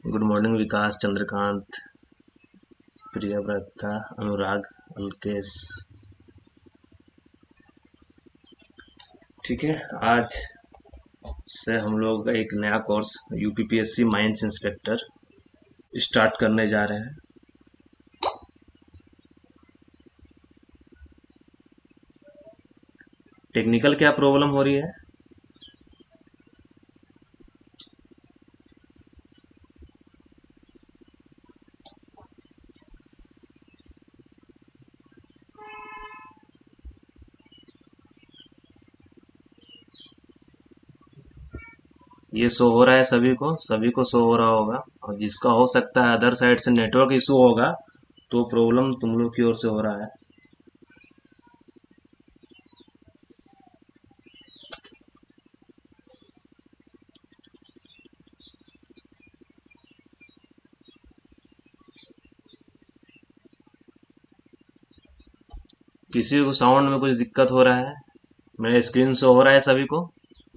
Good morning Vikas, Chandrakant, Priyavrata, Anurag, Alkesh. ठीक है, आज से हम लोग एक नया course UPPSC mines inspector start करने जा रहे हैं। टेक्निकल क्या प्रॉब्लम हो रही है? ये शो हो रहा है सभी को शो हो रहा होगा, और जिसका हो सकता है अदर साइड से नेटवर्क इशू होगा, तो प्रॉब्लम तुम लोग की ओर से हो रहा है। किसी को साउंड में कुछ दिक्कत हो रहा है? मेरा स्क्रीन शो हो रहा है सभी को?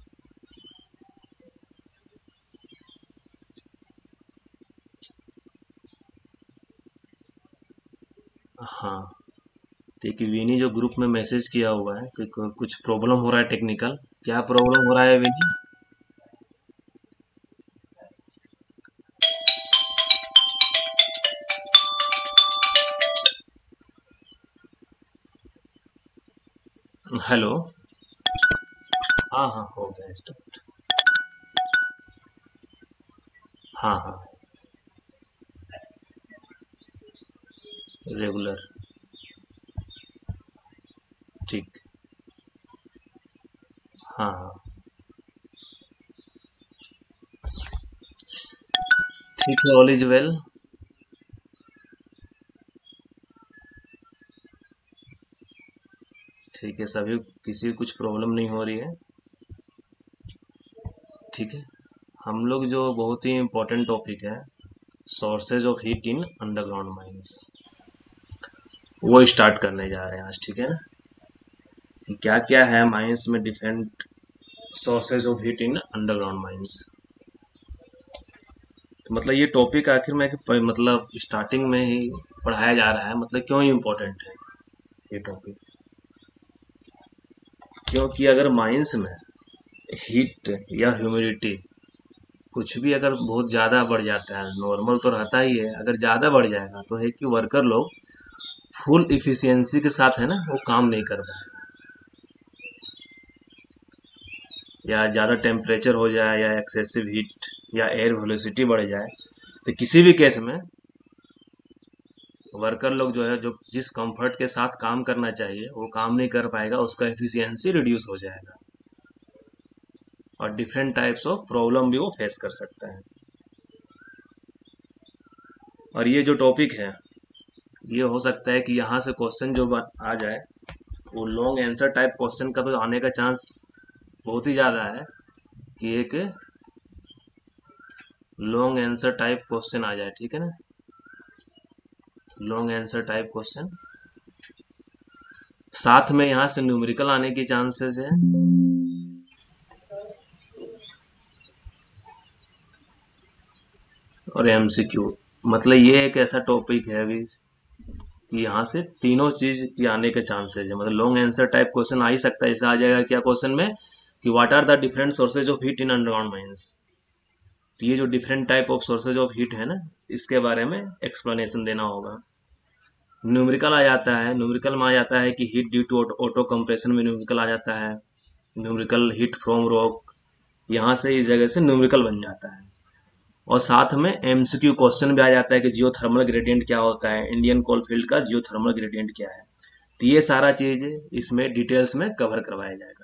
हाँ, देखिए विनी जो ग्रुप में मैसेज किया हुआ है कि कुछ प्रॉब्लम हो रहा है टेक्निकल। क्या प्रॉब्लम हो रहा है विनी? हेलो। हाँ हाँ, हो गया स्टार्ट। हाँ हाँ, रेगुलर। ठीक। हाँ हाँ, ठीक है, ऑल इज वेल। ठीक है, सभी किसी को कुछ प्रॉब्लम नहीं हो रही है। ठीक है, हम लोग जो बहुत ही इम्पोर्टेंट टॉपिक है, sources of heat in underground mines, वो स्टार्ट करने जा रहे हैं आज। ठीक है ना, कि क्या क्या है माइंस में different sources of heat in underground mines. तो मतलब ये टॉपिक आखिर में मतलब स्टार्टिंग में ही पढ़ाया जा रहा है, मतलब क्यों इम्पोर्टेंट है ये टॉपिक? क्योंकि अगर माइंस में हीट या ह्यूमिडिटी कुछ भी अगर बहुत ज़्यादा बढ़ जाता है, नॉर्मल तो रहता ही है, अगर ज़्यादा बढ़ जाएगा तो है कि वर्कर लोग फुल इफिशियंसी के साथ है ना वो काम नहीं कर पाएगा, या ज़्यादा टेम्परेचर हो जाए या एक्सेसिव हीट या एयर वेलोसिटी बढ़ जाए, तो किसी भी केस में वर्कर लोग जो है, जो जिस कंफर्ट के साथ काम करना चाहिए वो काम नहीं कर पाएगा, उसका एफिशिएंसी रिड्यूस हो जाएगा और डिफरेंट टाइप्स ऑफ प्रॉब्लम भी वो फेस कर सकता है। और ये जो टॉपिक है, ये हो सकता है कि यहाँ से क्वेश्चन जो आ जाए वो लॉन्ग आंसर टाइप क्वेश्चन का तो आने का चांस बहुत ही ज़्यादा है, कि एक लॉन्ग आंसर टाइप क्वेश्चन आ जाए। ठीक है ना, लॉन्ग आंसर टाइप क्वेश्चन, साथ में यहाँ से न्यूमेरिकल आने की चांसेस है। और एमसीक्यू, मतलब ये एक ऐसा टॉपिक है अभी कि यहाँ से तीनों चीज की आने के चांसेस है। मतलब लॉन्ग आंसर टाइप क्वेश्चन आ ही सकता है। इससे आ जाएगा क्या क्वेश्चन में, कि what are the different sources of heat in underground mines. तो ये जो different type of sources of heat है ना, इसके बारे में एक्सप्लेनेशन देना होगा। न्यूमेरिकल आ जाता है, न्यूमेरिकल में आ जाता है कि heat due to auto compression में न्यूमेरिकल आ जाता है, न्यूमेरिकल हीट फ्रॉम रॉक, यहाँ से इस जगह से न्यूमेरिकल बन जाता है। और साथ में एमसीक्यू क्वेश्चन भी आ जाता है कि जियोथर्मल ग्रेडियंट क्या होता है, इंडियन कोलफील्ड का जियोथर्मल ग्रेडियंट क्या है। तो ये सारा चीज इसमें डिटेल्स में कवर करवाया जाएगा।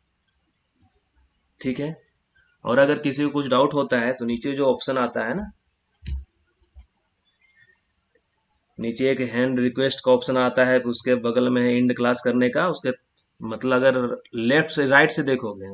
ठीक है, और अगर किसी को कुछ डाउट होता है तो नीचे जो ऑप्शन आता है ना, नीचे एक हैंड रिक्वेस्ट का ऑप्शन आता है, फिर उसके बगल में है इंड क्लास करने का। उसके मतलब अगर लेफ्ट से राइट से देखोगे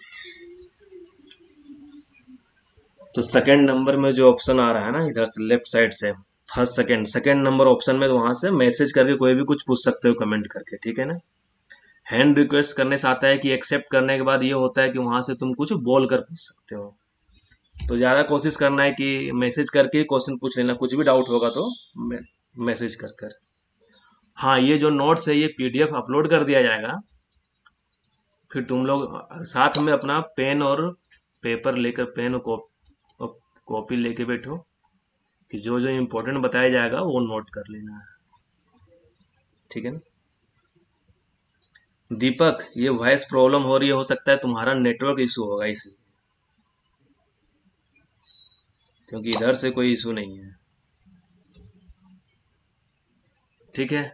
तो सेकंड नंबर में जो ऑप्शन आ रहा है ना, इधर से लेफ्ट साइड से, first second second number option में, तो वहां से मैसेज करके कोई भी कुछ पूछ सकते हो कमेंट करके। ठीक है ना, हैंड रिक्वेस्ट करने से आता है कि एक्सेप्ट करने के बाद ये होता है कि वहां से तुम कुछ बोल कर पूछ सकते हो। तो ज़्यादा कोशिश करना है कि मैसेज करके क्वेश्चन पूछ लेना, कुछ भी डाउट होगा तो मैसेज कर कर। हाँ, ये जो नोट्स है ये पीडीएफ अपलोड कर दिया जाएगा। फिर तुम लोग साथ में अपना पेन और पेपर लेकर, पेन और कॉपी लेके बैठो कि जो जो इम्पोर्टेंट बताया जाएगा वो नोट कर लेना है। ठीक है ना? दीपक, ये वॉइस प्रॉब्लम हो रही है, हो सकता है तुम्हारा नेटवर्क इशू होगा इसी, क्योंकि इधर से कोई इशू नहीं है। ठीक है,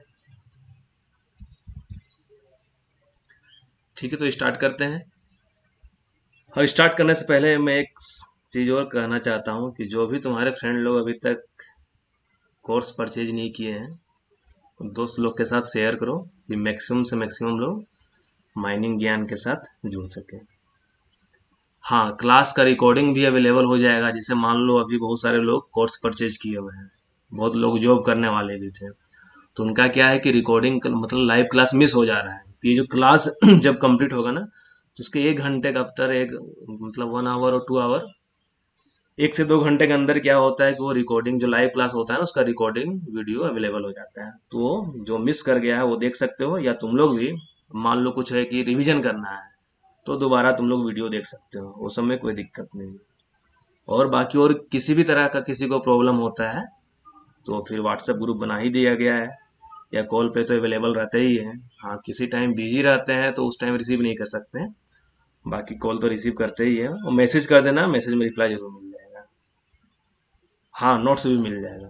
ठीक है, तो स्टार्ट करते हैं। और स्टार्ट करने से पहले मैं एक चीज़ और कहना चाहता हूँ कि जो भी तुम्हारे फ्रेंड लोग अभी तक कोर्स परचेज नहीं किए हैं, उन दोस्त लोग के साथ शेयर करो कि मैक्सिमम से मैक्सिमम लोग माइनिंग ज्ञान के साथ जुड़ सके। हाँ, क्लास का रिकॉर्डिंग भी अवेलेबल हो जाएगा। जैसे मान लो अभी बहुत सारे लोग कोर्स परचेज किए हुए हैं, बहुत लोग जॉब करने वाले भी थे, तो उनका क्या है कि रिकॉर्डिंग मतलब लाइव क्लास मिस हो जा रहा है। तो ये जो क्लास जब कंप्लीट होगा ना, तो उसके 1 घंटे का आफ्टर एक मतलब 1 आवर और 2 आवर, 1 से 2 घंटे के अंदर क्या होता है कि वो रिकॉर्डिंग जो लाइव क्लास होता है ना, उसका रिकॉर्डिंग वीडियो अवेलेबल हो जाता है। तो जो मिस कर गया है वो देख सकते हो, या तुम लोग भी मान लो कुछ है कि रिवीजन करना है तो दोबारा तुम लोग वीडियो देख सकते हो, उस समय कोई दिक्कत नहीं। और बाकी और किसी भी तरह का किसी को प्रॉब्लम होता है तो फिर व्हाट्सएप ग्रुप बना ही दिया गया है, या कॉल पे तो अवेलेबल रहते ही है। हाँ, किसी टाइम बिजी रहते हैं तो उस टाइम रिसीव नहीं कर सकते हैं, बाकी कॉल तो रिसीव करते ही है। और मैसेज कर देना, मैसेज में रिप्लाई जरूर मिल जाएगा। हाँ, नोट्स भी मिल जाएगा।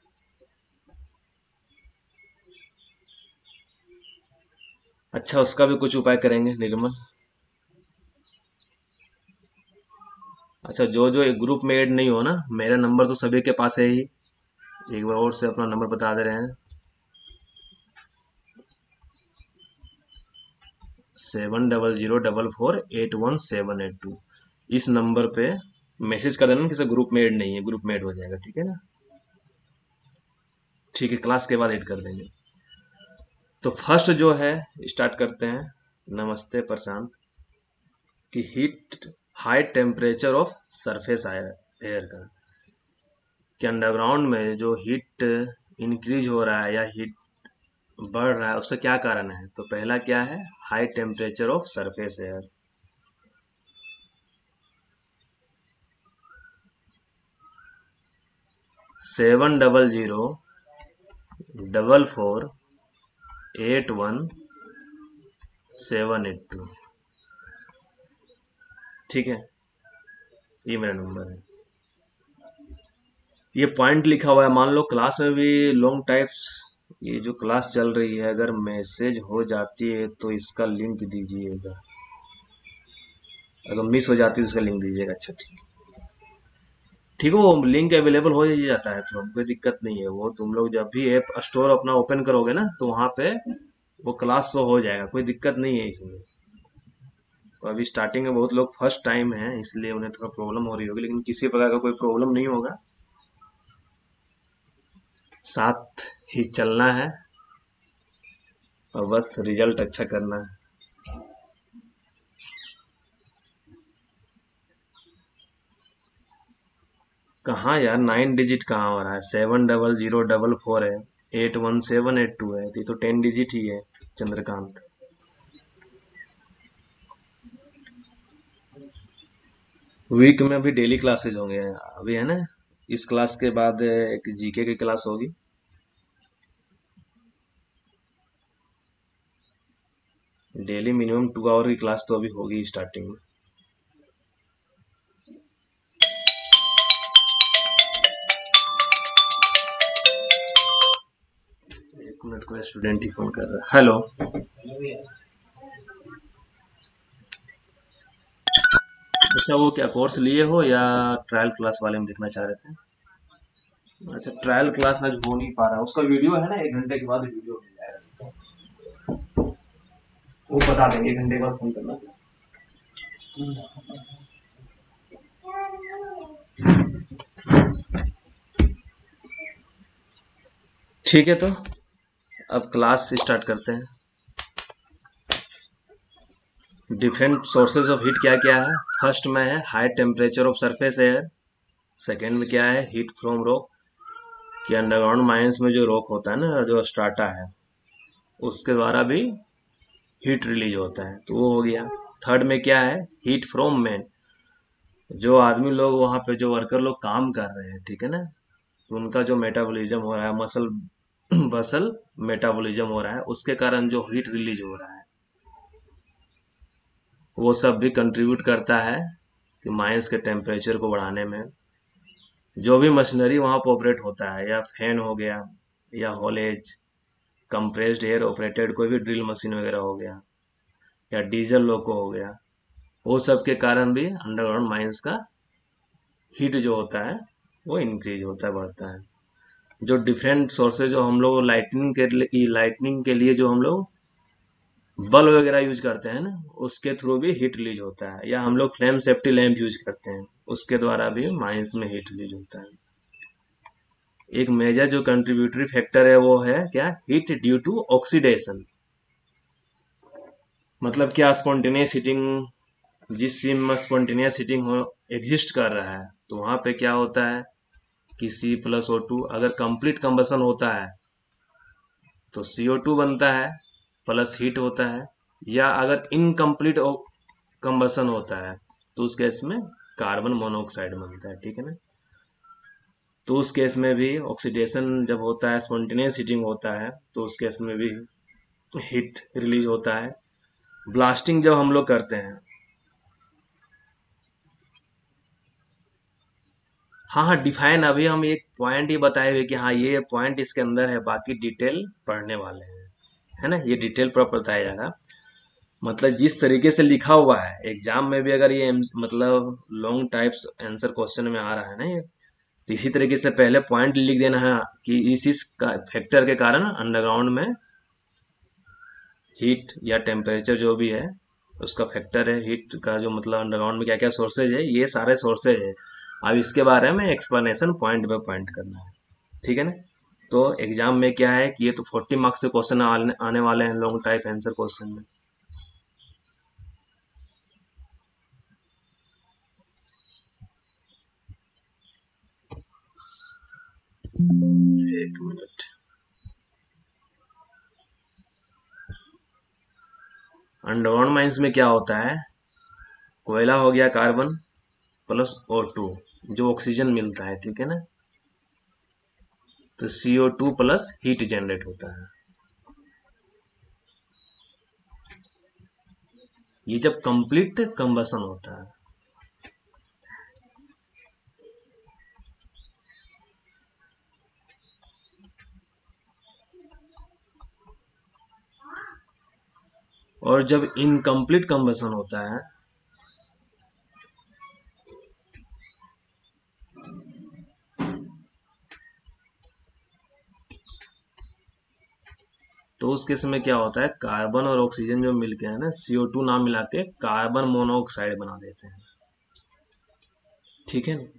अच्छा, उसका भी कुछ उपाय करेंगे निर्मल। अच्छा, जो जो एक ग्रुप में ऐड नहीं हो ना, मेरा नंबर तो सभी के पास है ही, एक बार और से अपना नंबर बता दे रहे हैं। 7004481782। इस नंबर पे मैसेज कर देना, किसी ग्रुप में ऐड नहीं है, ग्रुप में ऐड हो जाएगा। ठीक है ना? ठीक है, क्लास के बाद ऐड कर देंगे। तो फर्स्ट जो है, स्टार्ट करते हैं। नमस्ते प्रशांत। कि heat, high temperature of surface air का, कि अंडरग्राउंड में जो हीट इंक्रीज हो रहा है या हीट बढ़ रहा है, उसका क्या कारण है? तो पहला क्या है? High temperature of surface air. 7004481782। ठीक है, ये मेरा नंबर है। ये पॉइंट लिखा हुआ है। मान लो क्लास में भी लॉन्ग टाइप्स, ये जो क्लास चल रही है अगर मैसेज हो जाती है तो इसका लिंक दीजिएगा, अगर मिस हो जाती है तो इसका लिंक दीजिएगा। अच्छा, ठीक, ठीक है, वो लिंक अवेलेबल हो ही जाता है तो कोई दिक्कत नहीं है। वो तुम लोग जब भी ऐप स्टोर अपना ओपन करोगे ना, तो वहाँ पे वो क्लास शो हो जाएगा, कोई दिक्कत नहीं है इसमें। तो अभी स्टार्टिंग में बहुत लोग फर्स्ट टाइम है, इसलिए उन्हें थोड़ा प्रॉब्लम हो रही होगी, लेकिन किसी प्रकार का कोई प्रॉब्लम नहीं होगा। साथ ही चलना है और बस रिजल्ट अच्छा करना है। कहाँ यार, 9 डिजिट कहाँ हो रहा है? 700444 है, 8178 है, तो ये तो 10 डिजिट ही है। चंद्रकांत, वीक में अभी डेली क्लासेज होंगे अभी, है ना? इस क्लास के बाद एक जीके की क्लास होगी। डेली मिनिमम 2 आवर की क्लास तो अभी होगी स्टार्टिंग में। 1 मिनट, को स्टूडेंट ही फोन कर रहा है। हेलो। अच्छा, वो क्या कोर्स लिए हो या ट्रायल क्लास वाले में देखना चाह रहे थे? अच्छा, ट्रायल क्लास आज हो नहीं पा रहा, उसका वीडियो है ना, 1 घंटे के बाद वीडियो मिल जाएगा। वो बता देंगे, 1 घंटे के बाद फोन करना। ठीक है, तो अब क्लास स्टार्ट करते हैं। डिफरेंट सोर्सेज ऑफ हीट क्या क्या है? फर्स्ट में है high temperature of surface air. Second में क्या है? हीट फ्रॉम रॉक, कि अंडरग्राउंड माइंस में जो रॉक होता है ना, जो स्ट्राटा है, उसके द्वारा भी हीट रिलीज होता है, तो वो हो गया। थर्ड में क्या है? हीट फ्रॉम मैन, जो आदमी लोग वहाँ पे जो वर्कर लोग काम कर रहे हैं, ठीक है ना, तो उनका जो मेटाबॉलिज्म हो रहा है, मसल मसल मेटाबॉलिज्म हो रहा है, उसके कारण जो हीट रिलीज हो रहा है, वो सब भी कंट्रीब्यूट करता है कि माइंस के टेम्परेचर को बढ़ाने में। जो भी मशीनरी वहाँ पर ऑपरेट होता है, या फैन हो गया, या हॉलेज, कंप्रेस्ड एयर ऑपरेटेड कोई भी ड्रिल मशीन वगैरह हो गया, या डीजल लोको हो गया, वो सब के कारण भी अंडरग्राउंड माइंस का हीट जो होता है वो इंक्रीज होता है, बढ़ता है। जो डिफरेंट सोर्सेज जो हम लोग लाइटनिंग के लिए जो हम लोग बल्ब वगैरह यूज करते हैं ना, उसके थ्रू भी हीट रिलीज होता है, या हम लोग फ्लेम सेफ्टी लैंप यूज करते हैं, उसके द्वारा भी माइंस में हीट रिलीज होता है। एक मेजर जो कंट्रीब्यूटरी फैक्टर है वो है क्या? Heat due to oxidation. मतलब क्या? स्पॉन्टेनियस हीटिंग, जिस चीज में स्पॉन्टेनियस हीटिंग हो एग्जिस्ट कर रहा है, तो वहां पे क्या होता है कि C+O2, अगर कंप्लीट कंबसन होता है तो CO2 बनता है, प्लस हीट होता है। या अगर इनकम्प्लीट कंबसन होता है तो उस केस में कार्बन मोनोऑक्साइड बनता है, ठीक है ना। तो उस केस में भी ऑक्सीडेशन जब होता है, स्पॉन्टेनियस हीटिंग होता है, तो उस केस में भी हीट रिलीज होता है। ब्लास्टिंग जब हम लोग करते हैं, हाँ हाँ, डिफाइन अभी हम एक पॉइंट ही बताए हुए कि हाँ ये पॉइंट इसके अंदर है, बाकी डिटेल पढ़ने वाले हैं, है ना, ये डिटेल पर बताया जाएगा। मतलब जिस तरीके से लिखा हुआ है एग्जाम में भी, अगर ये मतलब लॉन्ग टाइप्स आंसर क्वेश्चन में आ रहा है ना ये, तो इसी तरीके से पहले पॉइंट लिख देना है कि इस फैक्टर के कारण अंडरग्राउंड में हीट या टेम्परेचर जो भी है उसका फैक्टर है, हीट का जो मतलब अंडरग्राउंड में क्या क्या सोर्सेज है, ये सारे सोर्सेज है। अब इसके बारे में एक्सप्लेनेशन पॉइंट बाय पॉइंट करना है, ठीक है ना। तो एग्जाम में क्या है कि ये तो 40 मार्क्स के क्वेश्चन आने वाले हैं लॉन्ग टाइप आंसर क्वेश्चन में। एक मिनट। अंडरग्राउंड माइंस में क्या होता है? कोयला हो गया, कार्बन प्लस O2, जो ऑक्सीजन मिलता है, ठीक है ना, तो CO2 प्लस हीट जनरेट होता है। ये जब कंप्लीट कंबसन होता है। और जब इनकम्प्लीट कंबसन होता है, तो उस केस में क्या होता है? कार्बन और ऑक्सीजन जो मिलके है ना, CO2 ना मिला के कार्बन मोनोऑक्साइड बना देते हैं, ठीक है ना।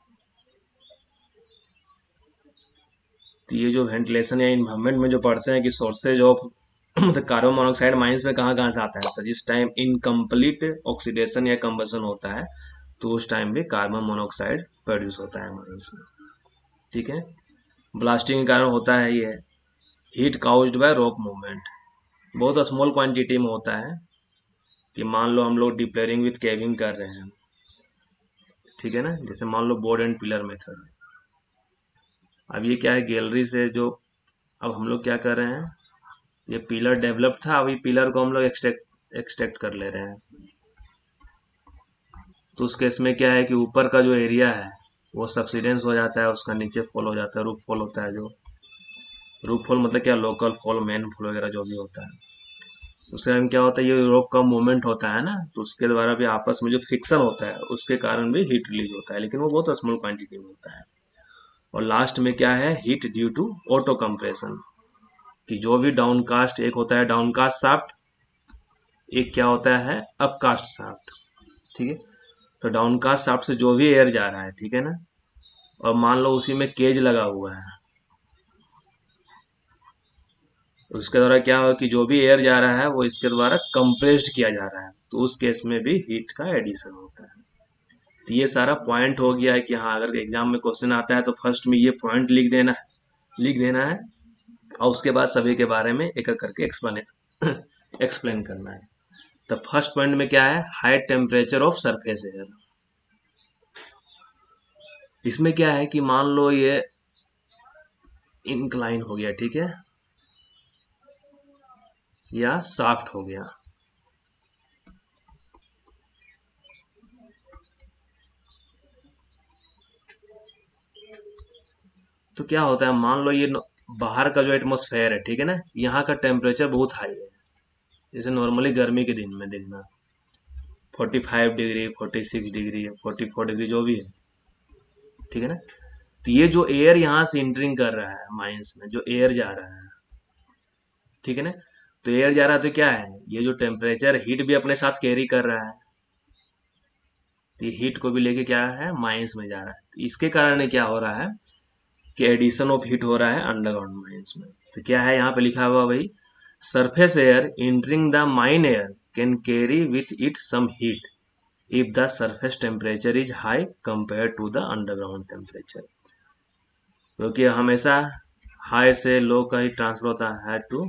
तो ये जो वेंटिलेशन या इन्वायरमेंट में जो पढ़ते हैं कि सोर्सेज ऑफ मतलब कार्बन मोनोऑक्साइड माइंस में कहाँ कहाँ से आता है, तो जिस टाइम इनकम्प्लीट ऑक्सीडेशन या कंबसन होता है, तो उस टाइम भी कार्बन मोनोऑक्साइड प्रोड्यूस होता है माइंस में, ठीक है। ब्लास्टिंग के कारण होता है ये heat caused by rock movement, बहुत स्मॉल क्वांटिटी में होता है, कि मान लो हम लोग डिप्लेयरिंग विथ केविंग कर रहे हैं, ठीक है ना, जैसे मान लो बोर्ड एंड पिलर मेथड। अब ये क्या है? गैलरी से जो, अब हम लोग क्या कर रहे हैं, ये पिलर डेवलप था, अभी पिलर को हम लोग एक्सट्रैक्ट कर ले रहे हैं। तो उस केस में क्या है कि ऊपर का जो एरिया है वो सब्सिडेंस हो जाता है, उसका नीचे फॉल हो जाता है, रूफ फॉल होता है। जो रूफ फॉल मतलब क्या? लोकल फॉल, मेन फॉल वगैरह जो भी होता है, उसके कारण क्या होता है, ये रॉक का मूवमेंट होता है ना, तो उसके द्वारा भी आपस में जो फ्रिक्शन होता है उसके कारण भी हीट रिलीज होता है, लेकिन वो बहुत स्मॉल क्वांटिटी में होता है। और लास्ट में क्या है? Heat due to auto compression, कि जो भी डाउनकास्ट, एक होता है डाउनकास्ट शाफ्ट, एक क्या होता है? अपकास्ट शाफ्ट, ठीक है। तो डाउनकास्ट शाफ्ट से जो भी एयर जा रहा है, ठीक है ना, और मान लो उसी में केज लगा हुआ है, उसके द्वारा क्या हो कि जो भी एयर जा रहा है वो इसके द्वारा कंप्रेस्ड किया जा रहा है, तो उस केस में भी हीट का एडिशन होता है। तो ये सारा पॉइंट हो गया है कि हाँ, अगर एग्जाम में क्वेश्चन आता है तो फर्स्ट में ये पॉइंट लिख देना है, और उसके बाद सभी के बारे में एक एक करके एक्सप्लेन करना है। तो फर्स्ट पॉइंट में क्या है, high temperature of surface air. इसमें क्या है कि मान लो ये इंक्लाइन हो गया, ठीक है, या शाफ्ट हो गया, तो क्या होता है, मान लो ये बाहर का जो एटमोसफेयर है, ठीक है ना, यहाँ का टेम्परेचर बहुत हाई है, जैसे नॉर्मली गर्मी के दिन में देखना 45 डिग्री, 46 डिग्री, 44 डिग्री जो भी है, ठीक है ना। तो ये जो एयर यहाँ से इंटरिंग कर रहा है माइंस में, जो एयर जा रहा है, ठीक है ना, तो एयर जा रहा है तो क्या है, ये जो टेम्परेचर हीट भी अपने साथ कैरी कर रहा है, तो ये हीट को भी लेके क्या है, माइंस में जा रहा है। तो इसके कारण क्या हो रहा है कि एडिशन ऑफ हीट हो रहा है अंडरग्राउंड माइंस में। तो क्या है यहाँ पे लिखा हुआ भाई, surface air entering the mine air can carry with it some heat if the surface temperature is high compared to the underground temperature, क्योंकि हमेशा हाई से लो का ही ट्रांसफर होता है टू,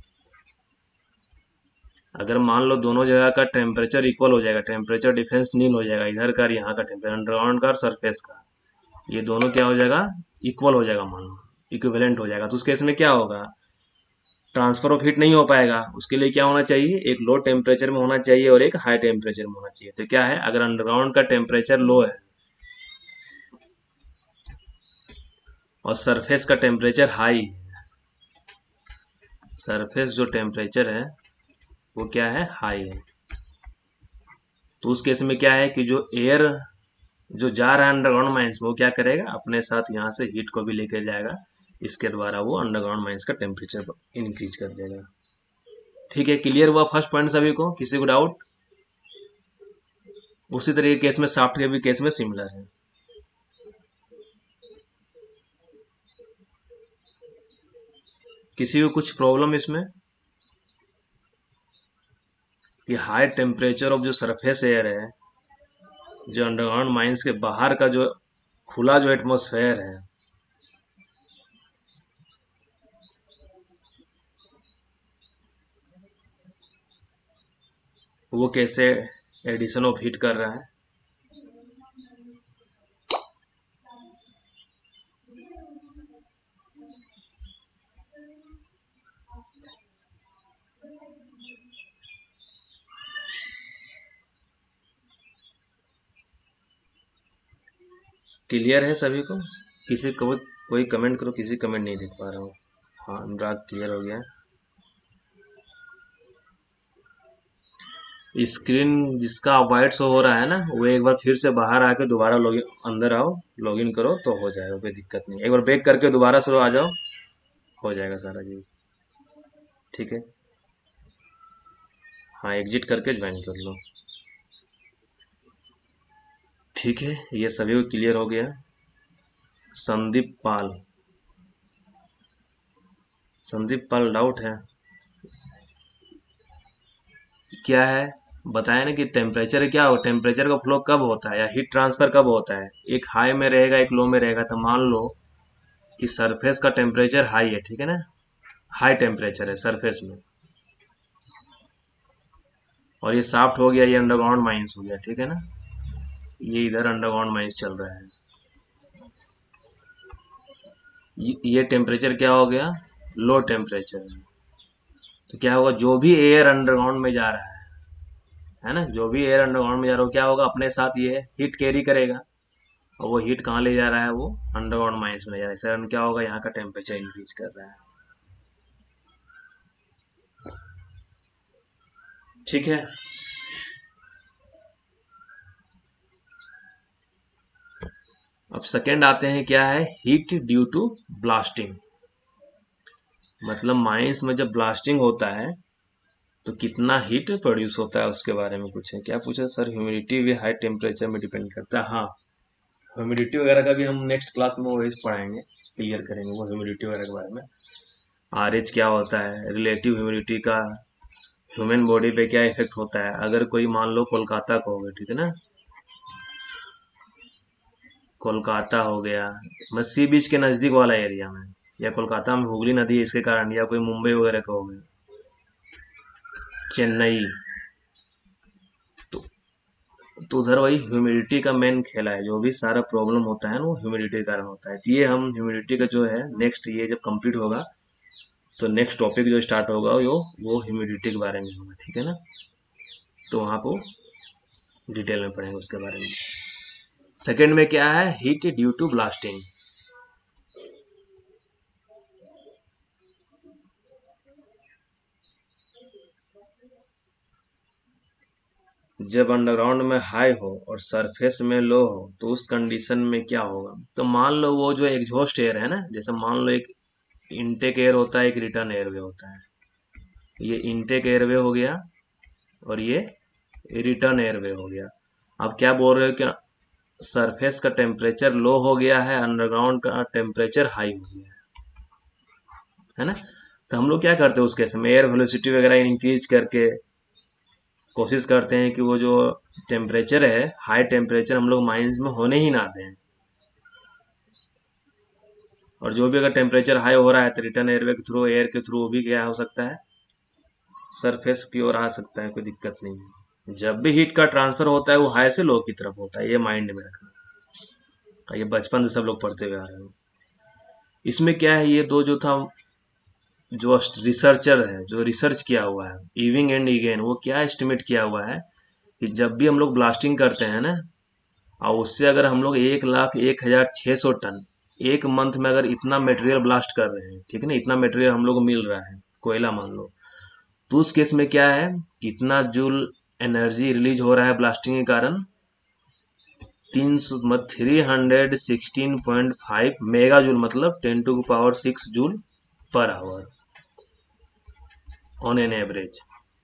अगर मान लो दोनों जगह का टेम्परेचर इक्वल हो जाएगा, टेम्परेचर डिफरेंस नील हो जाएगा, इधर का और यहाँ का टेम्परेचर, अंडरग्राउंड का और सरफेस का, ये दोनों क्या हो जाएगा, इक्वल हो जाएगा, मान लो इक्विवेलेंट हो जाएगा, तो उस केस में क्या होगा, ट्रांसफर ऑफ हीट नहीं हो पाएगा। उसके लिए क्या होना चाहिए, एक लो टेम्परेचर में होना चाहिए और एक हाई टेम्परेचर में होना चाहिए। तो क्या है, अगर अंडरग्राउंड का टेम्परेचर लो है और सरफेस का टेम्परेचर हाई है, सरफेस जो टेम्परेचर है वो क्या है, हाई है, तो उस केस में क्या है कि जो एयर जो जा रहा है अंडरग्राउंड माइंस में, वो क्या करेगा, अपने साथ यहाँ से हीट को भी लेकर जाएगा, इसके द्वारा वो अंडरग्राउंड माइंस का टेम्परेचर इंक्रीज कर देगा। ठीक है, क्लियर हुआ फर्स्ट पॉइंट सभी को, किसी को डाउट? उसी तरीके केस में शाफ्ट के भी केस में सिमिलर है। किसी को कुछ प्रॉब्लम इसमें, कि हाई टेम्परेचर ऑफ जो सरफेस एयर है, जो अंडरग्राउंड माइंस के बाहर का जो खुला जो एटमोसफेयर है, वो कैसे एडिशन ऑफ हीट कर रहा है। क्लियर है सभी को? किसी को कोई कमेंट करो, किसी कमेंट नहीं देख पा रहा हूँ। हाँ, अनुराग क्लियर हो गया। स्क्रीन जिसका वाइट शो हो रहा है ना, वो एक बार फिर से बाहर आके दोबारा लॉगिन अंदर आओ, लॉगिन करो तो हो जाएगा, कोई दिक्कत नहीं। एक बार बैक करके दोबारा शुरू आ जाओ, हो जाएगा सारा जी। ठीक है, हाँ, एग्जिट करके ज्वाइन कर लो। ठीक है, ये सभी को क्लियर हो गया। संदीप पाल, संदीप पाल डाउट है क्या है, बताया ना कि टेम्परेचर क्या हो, टेम्परेचर का फ्लो कब होता है या हीट ट्रांसफर कब होता है, एक हाई में रहेगा एक लो में रहेगा। तो मान लो कि सरफेस का टेम्परेचर हाई है, ठीक है ना, हाई टेम्परेचर है सरफेस में, और ये साफ्ट हो गया, ये अंडरग्राउंड माइंस हो गया, ठीक है ना, ये इधर अंडरग्राउंड माइंस चल रहा है, ये टेम्परेचर क्या हो गया, लो टेम्परेचर है। तो क्या होगा, जो भी एयर अंडरग्राउंड में जा रहा है ना, जो भी एयर अंडरग्राउंड में जा रहा है, क्या होगा, अपने साथ ये हीट कैरी करेगा, और वो हीट कहाँ ले जा रहा है, वो अंडरग्राउंड माइंस में ले जा रहा है। सर क्या होगा, यहाँ का टेम्परेचर इंक्रीज कर रहा है। ठीक है, अब सेकेंड आते हैं, क्या है, हीट ड्यू टू ब्लास्टिंग। मतलब माइंस में जब ब्लास्टिंग होता है तो कितना हीट प्रोड्यूस होता है, उसके बारे में पूछे। क्या पूछे सर, ह्यूमिडिटी भी हाई टेम्परेचर में डिपेंड करता है। हाँ, ह्यूमिडिटी वगैरह का भी हम नेक्स्ट क्लास में वही पढ़ाएंगे, क्लियर करेंगे वो ह्यूमिडिटी वगैरह के बारे में। RH क्या होता है, रिलेटिव ह्यूमिडिटी का ह्यूमन बॉडी पे क्या इफेक्ट होता है। अगर कोई मान लो कोलकाता का हो गया, ठीक है ना, कोलकाता हो गया, मैं सी बीच के नज़दीक वाला एरिया में, या कोलकाता में हुगली नदी है इसके कारण, या कोई मुंबई वगैरह का हो गया, चेन्नई, तो, तो उधर वही ह्यूमिडिटी का मेन खेला है। जो भी सारा प्रॉब्लम होता है ना वो ह्यूमिडिटी के कारण होता है। तो ये हम ह्यूमिडिटी का जो है नेक्स्ट, ये जब कंप्लीट होगा तो नेक्स्ट टॉपिक जो स्टार्ट होगा वो ह्यूमिडिटी के बारे में होगा, ठीक है ना। तो वहाँ को डिटेल में पढ़ेंगे उसके बारे में। सेकेंड में क्या है, हीट ड्यू टू ब्लास्टिंग। जब अंडरग्राउंड में हाई हो और सरफेस में लो हो तो उस कंडीशन में क्या होगा। तो मान लो वो जो एग्जॉस्ट एयर है ना, जैसे मान लो एक इनटेक एयर होता है, एक रिटर्न एयरवे होता है। ये इनटेक एयरवे हो गया और ये रिटर्न एयरवे हो गया। आप क्या बोल रहे हो, क्या सरफेस का टेम्परेचर लो हो गया है, अंडरग्राउंड का टेम्परेचर हाई हो गया है ना। तो हम लोग क्या करते हैं उस केस में, एयर वेलोसिटी वगैरह इंक्रीज करके कोशिश करते हैं कि वो जो टेम्परेचर है, हाई टेम्परेचर हम लोग माइंस में होने ही ना दें। और जो भी अगर टेम्परेचर हाई हो रहा है तो रिटर्न एयरवे के थ्रू, एयर के थ्रू वो भी क्या हो सकता है, सरफेस की ओर आ सकता है, कोई दिक्कत नहीं है। जब भी हीट का ट्रांसफर होता है वो हाई से लो की तरफ होता है, ये माइंड में रखना। ये बचपन से सब लोग पढ़ते हुए आ रहे हो। इसमें क्या है, ये दो जो था, जो रिसर्चर है जो रिसर्च किया हुआ है, इविंग एंड इगेन, वो क्या एस्टिमेट किया हुआ है कि जब भी हम लोग ब्लास्टिंग करते हैं ना, और उससे अगर हम लोग 1,01,600 टन एक मंथ में अगर इतना मटेरियल ब्लास्ट कर रहे हैं, ठीक है ना, इतना मटेरियल हम लोग को मिल रहा है, कोयला मान लो, तो उस केस में क्या है, कितना जूल एनर्जी रिलीज हो रहा है ब्लास्टिंग के कारण, 316.5 मेगा जूल, मतलब 10⁶ joule per hour on an average.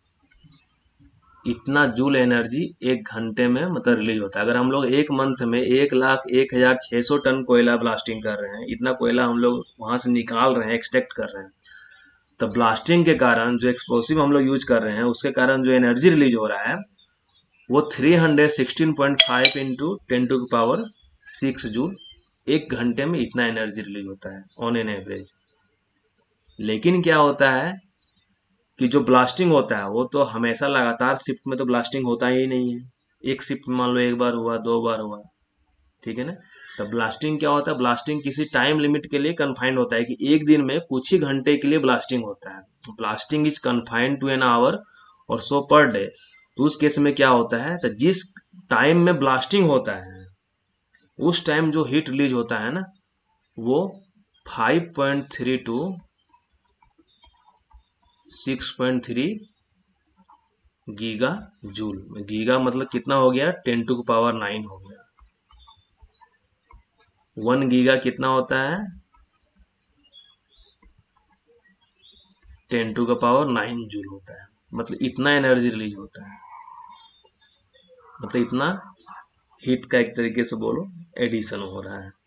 इतना जूल एनर्जी एक घंटे में मतलब रिलीज होता है। अगर हम लोग एक मंथ में 1,01,600 टन कोयला ब्लास्टिंग कर रहे हैं, इतना कोयला हम लोग वहां से निकाल रहे हैं, एक्सट्रैक्ट कर रहे हैं, तो ब्लास्टिंग के कारण जो एक्सप्लोसिव हम लोग यूज कर रहे हैं उसके कारण जो एनर्जी रिलीज हो रहा है वो 316.5 इंटू 10⁶ जूल, एक घंटे में इतना एनर्जी रिलीज होता है ऑन एन एवरेज। लेकिन क्या होता है कि जो ब्लास्टिंग होता है वो तो हमेशा लगातार शिफ्ट में तो ब्लास्टिंग होता ही नहीं है। एक शिफ्ट मान लो एक बार हुआ, दो बार हुआ, ठीक है ना। तो ब्लास्टिंग क्या होता है, ब्लास्टिंग किसी टाइम लिमिट के लिए कन्फाइंड होता है कि एक दिन में कुछ ही घंटे के लिए ब्लास्टिंग होता है। Blasting is confined to an hour और सो पर डे। तो उस केस में क्या होता है, तो जिस टाइम में ब्लास्टिंग होता है उस टाइम जो हीट रिलीज होता है ना वो 5.3 टू 6.3 गीगा जूल। गीगा मतलब कितना हो गया, 10⁹ हो गया। 1 गीगा कितना होता है, 10⁹ जूल होता है। मतलब इतना एनर्जी रिलीज होता है, मतलब इतना हीट का एक तरीके से बोलो एडिशन हो रहा है।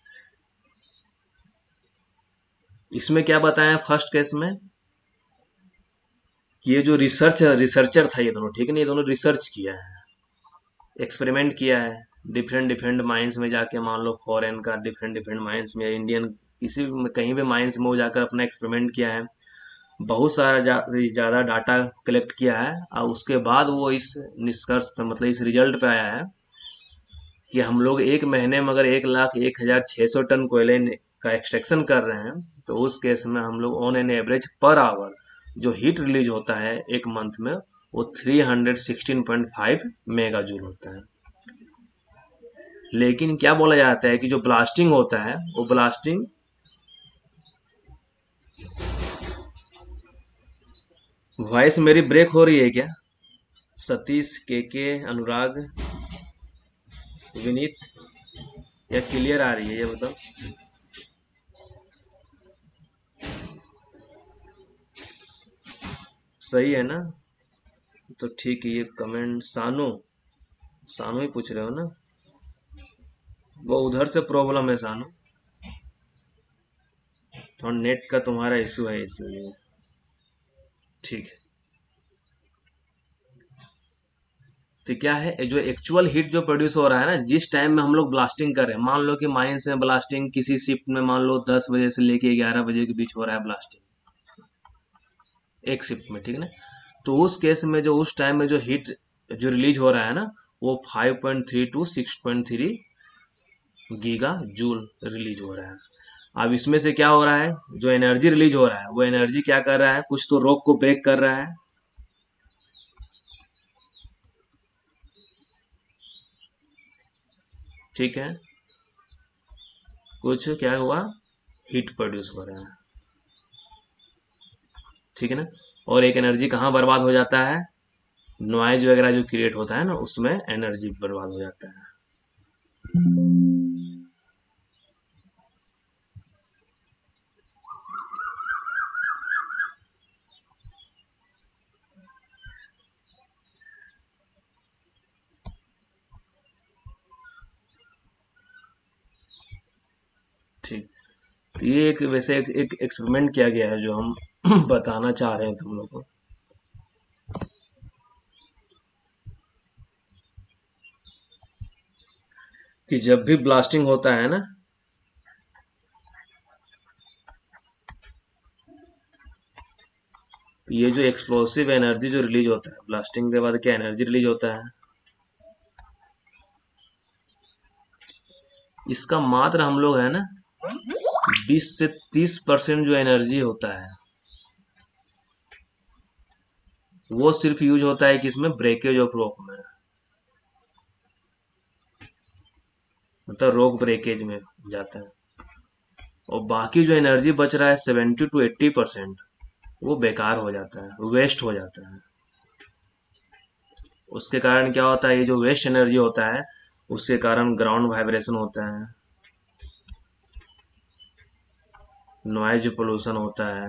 इसमें क्या बताया फर्स्ट केस में, कि ये जो रिसर्चर था, ये दोनों, ठीक है ना, ये दोनों रिसर्च किया है, एक्सपेरिमेंट किया है, डिफरेंट डिफरेंट माइंस में जाके, मान लो फॉरेन का डिफरेंट डिफरेंट माइंस में, इंडियन किसी कहीं भी माइंस में वो जाकर अपना एक्सपेरिमेंट किया है, बहुत सारा ज़्यादा डाटा कलेक्ट किया है, और उसके बाद वो इस निष्कर्ष पे, मतलब इस रिजल्ट पे आया है कि हम लोग एक महीने में अगर 1,01,600 टन कोयले का एक्सट्रैक्शन कर रहे हैं तो उस केस में हम लोग on an average per hour जो हीट रिलीज होता है एक मंथ में वो 316.5 मेगा जूल होता है। लेकिन क्या बोला जाता है कि जो ब्लास्टिंग होता है वो ब्लास्टिंग, वॉइस मेरी ब्रेक हो रही है क्या, सतीश, के अनुराग, विनीत, या क्लियर आ रही है ये बताओ। सही है ना, तो ठीक है। ये कमेंट सानू, सानू ही पूछ रहे हो ना, वो उधर से प्रॉब्लम है सानू। और नेट का तुम्हारा इशू है इसलिए। ठीक है। तो क्या है, जो एक्चुअल हीट जो प्रोड्यूस हो रहा है ना, जिस टाइम में हम लोग ब्लास्टिंग कर रहे हैं, मान लो कि माइंस में ब्लास्टिंग किसी शिफ्ट में मान लो 10 बजे से लेके 11 बजे के बीच हो रहा है ब्लास्टिंग, एक शिफ्ट में, ठीक है ना। तो उस केस में जो उस टाइम में जो हीट जो रिलीज हो रहा है ना, वो 5.3 टू 6.3 गीगा जूल रिलीज हो रहा है। अब इसमें से क्या हो रहा है, जो एनर्जी रिलीज हो रहा है वो एनर्जी क्या कर रहा है, कुछ तो रॉक को ब्रेक कर रहा है, ठीक है। कुछ क्या हुआ, हीट प्रोड्यूस हो रहा है, ठीक है ना। और एक एनर्जी कहाँ बर्बाद हो जाता है, नॉइज वगैरह जो क्रिएट होता है ना, उसमें एनर्जी बर्बाद हो जाता है। ठीक। तो ये एक वैसे एक एक्सपेरिमेंट किया गया है जो हम बताना चाह रहे हैं तुम लोग को, कि जब भी ब्लास्टिंग होता है ना, तो ये जो एक्सप्लोसिव एनर्जी जो रिलीज होता है ब्लास्टिंग के बाद, क्या एनर्जी रिलीज होता है, इसका मात्र हम लोग है ना 20 से 30% जो एनर्जी होता है वो सिर्फ यूज होता है किसमें, ब्रेकेज ऑफ रॉक में, मतलब रॉक ब्रेकेज में जाता है। और बाकी जो एनर्जी बच रहा है 70 to 80%, वो बेकार हो जाता है, वेस्ट हो जाता है। उसके कारण क्या होता है, ये जो वेस्ट एनर्जी होता है उसके कारण ग्राउंड वाइब्रेशन होता है, नॉइज पोल्यूशन होता है,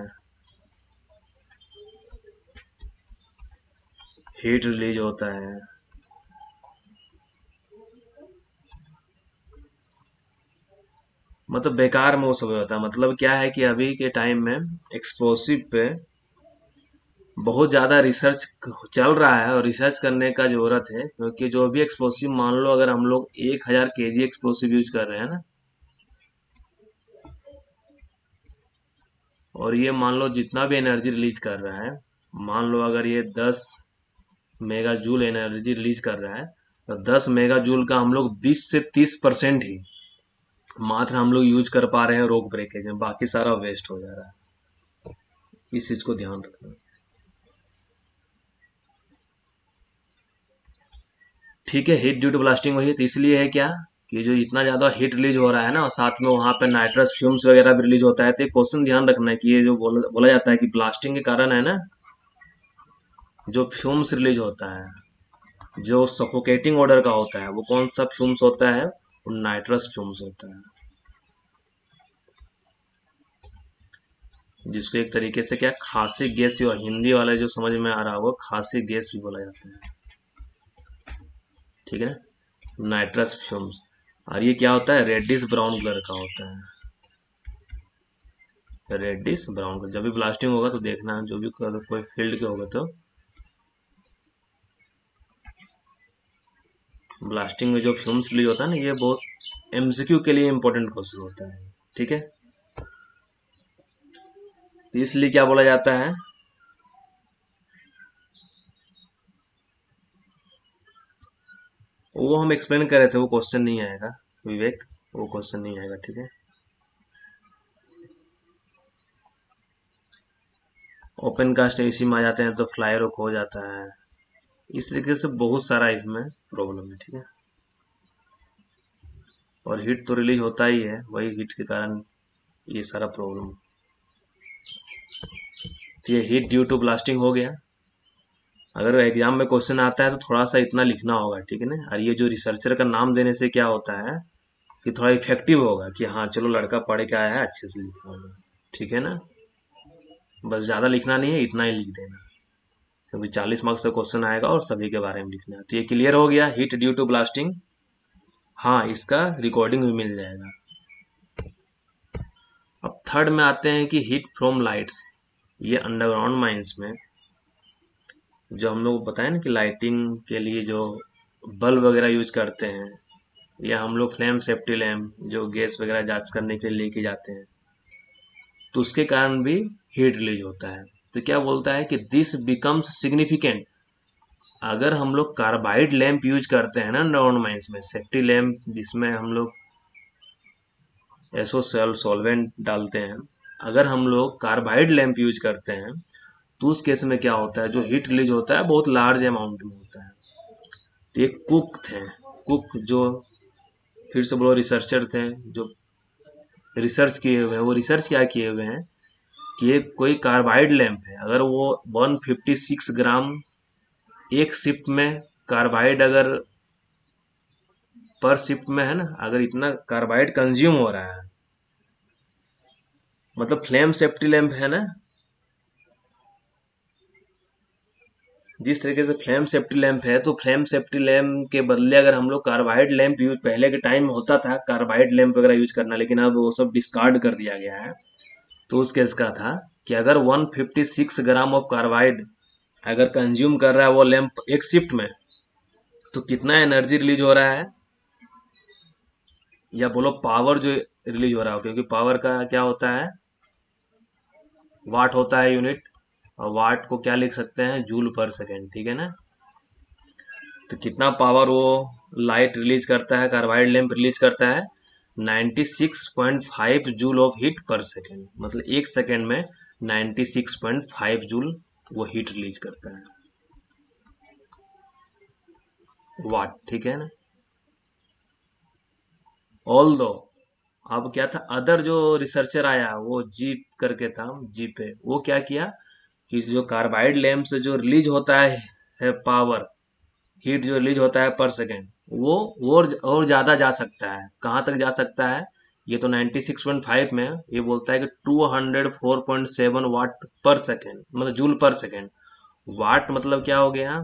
हीट रिलीज होता है। मतलब बेकार में वो सब होता है। मतलब क्या है कि अभी के टाइम में एक्सप्लोसिव पे बहुत ज़्यादा रिसर्च चल रहा है, और रिसर्च करने का ज़रूरत है, क्योंकि जो भी एक्सप्लोसिव, मान लो अगर हम लोग 1000 kg एक्सप्लोसिव यूज कर रहे हैं ना, और ये मान लो जितना भी एनर्जी रिलीज कर रहा है, मान लो अगर ये 10 मेगा जूल एनर्जी रिलीज कर रहा है, तो 10 मेगा जूल का हम लोग 20 से 30% ही मात्र हम लोग यूज कर पा रहे हैं रॉक ब्रेकेज में, बाकी सारा वेस्ट हो जा रहा है। इस चीज को ध्यान रखना। ठीक है, हीट ड्यू टू ब्लास्टिंग हुई है, तो इसलिए है क्या, कि जो इतना ज्यादा हीट रिलीज हो रहा है ना, और साथ में वहां पे नाइट्रस फ्यूम्स वगैरह भी रिलीज होता है, तो एक क्वेश्चन ध्यान रखना है कि ये जो बोला जाता है कि ब्लास्टिंग के कारण है ना, जो फ्यूम्स रिलीज होता है, जो सफोकेटिंग ऑर्डर का होता है, वो कौन सा फ्यूम्स होता है, वो नाइट्रस फ्यूम्स होता है, जिसको एक तरीके से क्या खासी गैस, या हिंदी वाला जो समझ में आ रहा होगा, खासी गैस भी बोला जाता है, ठीक है ना, नाइट्रस फ्यूम्स। और ये क्या होता है, रेडिश ब्राउन कलर का होता है, रेडिश ब्राउन कलर। जब भी ब्लास्टिंग होगा तो देखना, जो भी कोई फील्ड के होगा तो ब्लास्टिंग में जो फ्यूम्स रिलीज होता है ना, ये बहुत एमसीक्यू के लिए इंपॉर्टेंट क्वेश्चन होता है, ठीक है। तो इसलिए क्या बोला जाता है, वो हम एक्सप्लेन कर रहे थे, वो क्वेश्चन नहीं आएगा विवेक, वो क्वेश्चन नहीं आएगा, ठीक है। ओपन कास्ट इसी में आ जाते हैं तो फ्लाई रोक हो जाता है, इस तरीके से बहुत सारा इसमें प्रॉब्लम है, ठीक है। और हीट तो रिलीज होता ही है, वही हीट के कारण ये सारा प्रॉब्लम। तो ये हीट ड्यू टू ब्लास्टिंग हो गया। अगर एग्जाम में क्वेश्चन आता है तो थोड़ा सा इतना लिखना होगा, ठीक है ना। और ये जो रिसर्चर का नाम देने से क्या होता है कि थोड़ा इफेक्टिव होगा, कि हाँ चलो लड़का पढ़ के आया है, अच्छे से लिखा होगा, ठीक है ना। बस ज़्यादा लिखना नहीं है, इतना ही लिख देना, क्योंकि 40 मार्क्स का क्वेश्चन आएगा और सभी के बारे में लिखना है। तो ये क्लियर हो गया, हीट ड्यू टू ब्लास्टिंग। हाँ, इसका रिकॉर्डिंग भी मिल जाएगा। अब थर्ड में आते हैं कि हीट फ्रॉम लाइट्स। ये अंडरग्राउंड माइंस में जो हम लोग बताएं ना कि लाइटिंग के लिए जो बल्ब वगैरह यूज करते हैं, या हम लोग फ्लेम सेफ्टी लैम्प जो गैस वगैरह जांच करने के लिए लेके जाते हैं, तो उसके कारण भी हीट रिलीज होता है। तो क्या बोलता है कि दिस बिकम्स सिग्निफिकेंट अगर हम लोग कार्बाइड लैंप यूज करते हैं ना अंडरग्राउंड माइंस में, सेफ्टी लैंप जिसमें हम लोग एसओ सेल सॉल्वेंट डालते हैं, अगर हम लोग कार्बाइड लैंप यूज करते हैं तो उस केस में क्या होता है, जो हीट रिलीज होता है बहुत लार्ज अमाउंट में होता है। तो ये कुक थे, कुक जो फिर से बोलो रिसर्चर थे जो रिसर्च किए हुए हैं, वो रिसर्च क्या किए हुए हैं कि ये कोई कार्बाइड लैंप है, अगर वो 156 ग्राम एक शिफ्ट में कार्बाइड अगर पर शिफ्ट में है ना, अगर इतना कार्बाइड कंज्यूम हो रहा है, मतलब फ्लेम सेफ्टी लैंप है ना, जिस तरीके से फ्लेम सेफ्टी लैंप है, तो फ्लेम सेफ्टी लैंप के बदले अगर हम लोग कार्बाइड लैंप यूज, पहले के टाइम में होता था कार्बाइड लैंप वगैरह यूज करना, लेकिन अब वो सब डिस्कार्ड कर दिया गया है। तो उस केस का था कि अगर 156 ग्राम ऑफ कार्बाइड अगर कंज्यूम कर रहा है वो लैंप एक शिफ्ट में, तो कितना एनर्जी रिलीज हो रहा है, या बोलो पावर जो रिलीज हो रहा है, क्योंकि पावर का क्या होता है, वाट होता है यूनिट, और वाट को क्या लिख सकते हैं, जूल पर सेकेंड, ठीक है ना। तो कितना पावर वो लाइट रिलीज करता है, कार्बाइड लैंप रिलीज करता है, 96.5 joule of heat per second, मतलब एक सेकेंड में 96.5 जूल वो हीट रिलीज करता है, वाट, ठीक है ना। ऑल दो अब क्या था, अदर जो रिसर्चर आया वो जीप करके था, जी पे, वो क्या किया कि जो कार्बाइड लैंप से जो रिलीज होता है पावर, हीट जो रिलीज होता है पर सेकेंड, वो और ज्यादा जा सकता है, कहाँ तक जा सकता है, ये तो 96.5 में है, ये बोलता है कि 204.7 वाट पर सेकेंड, मतलब जूल पर सेकेंड। वाट मतलब क्या हो गया,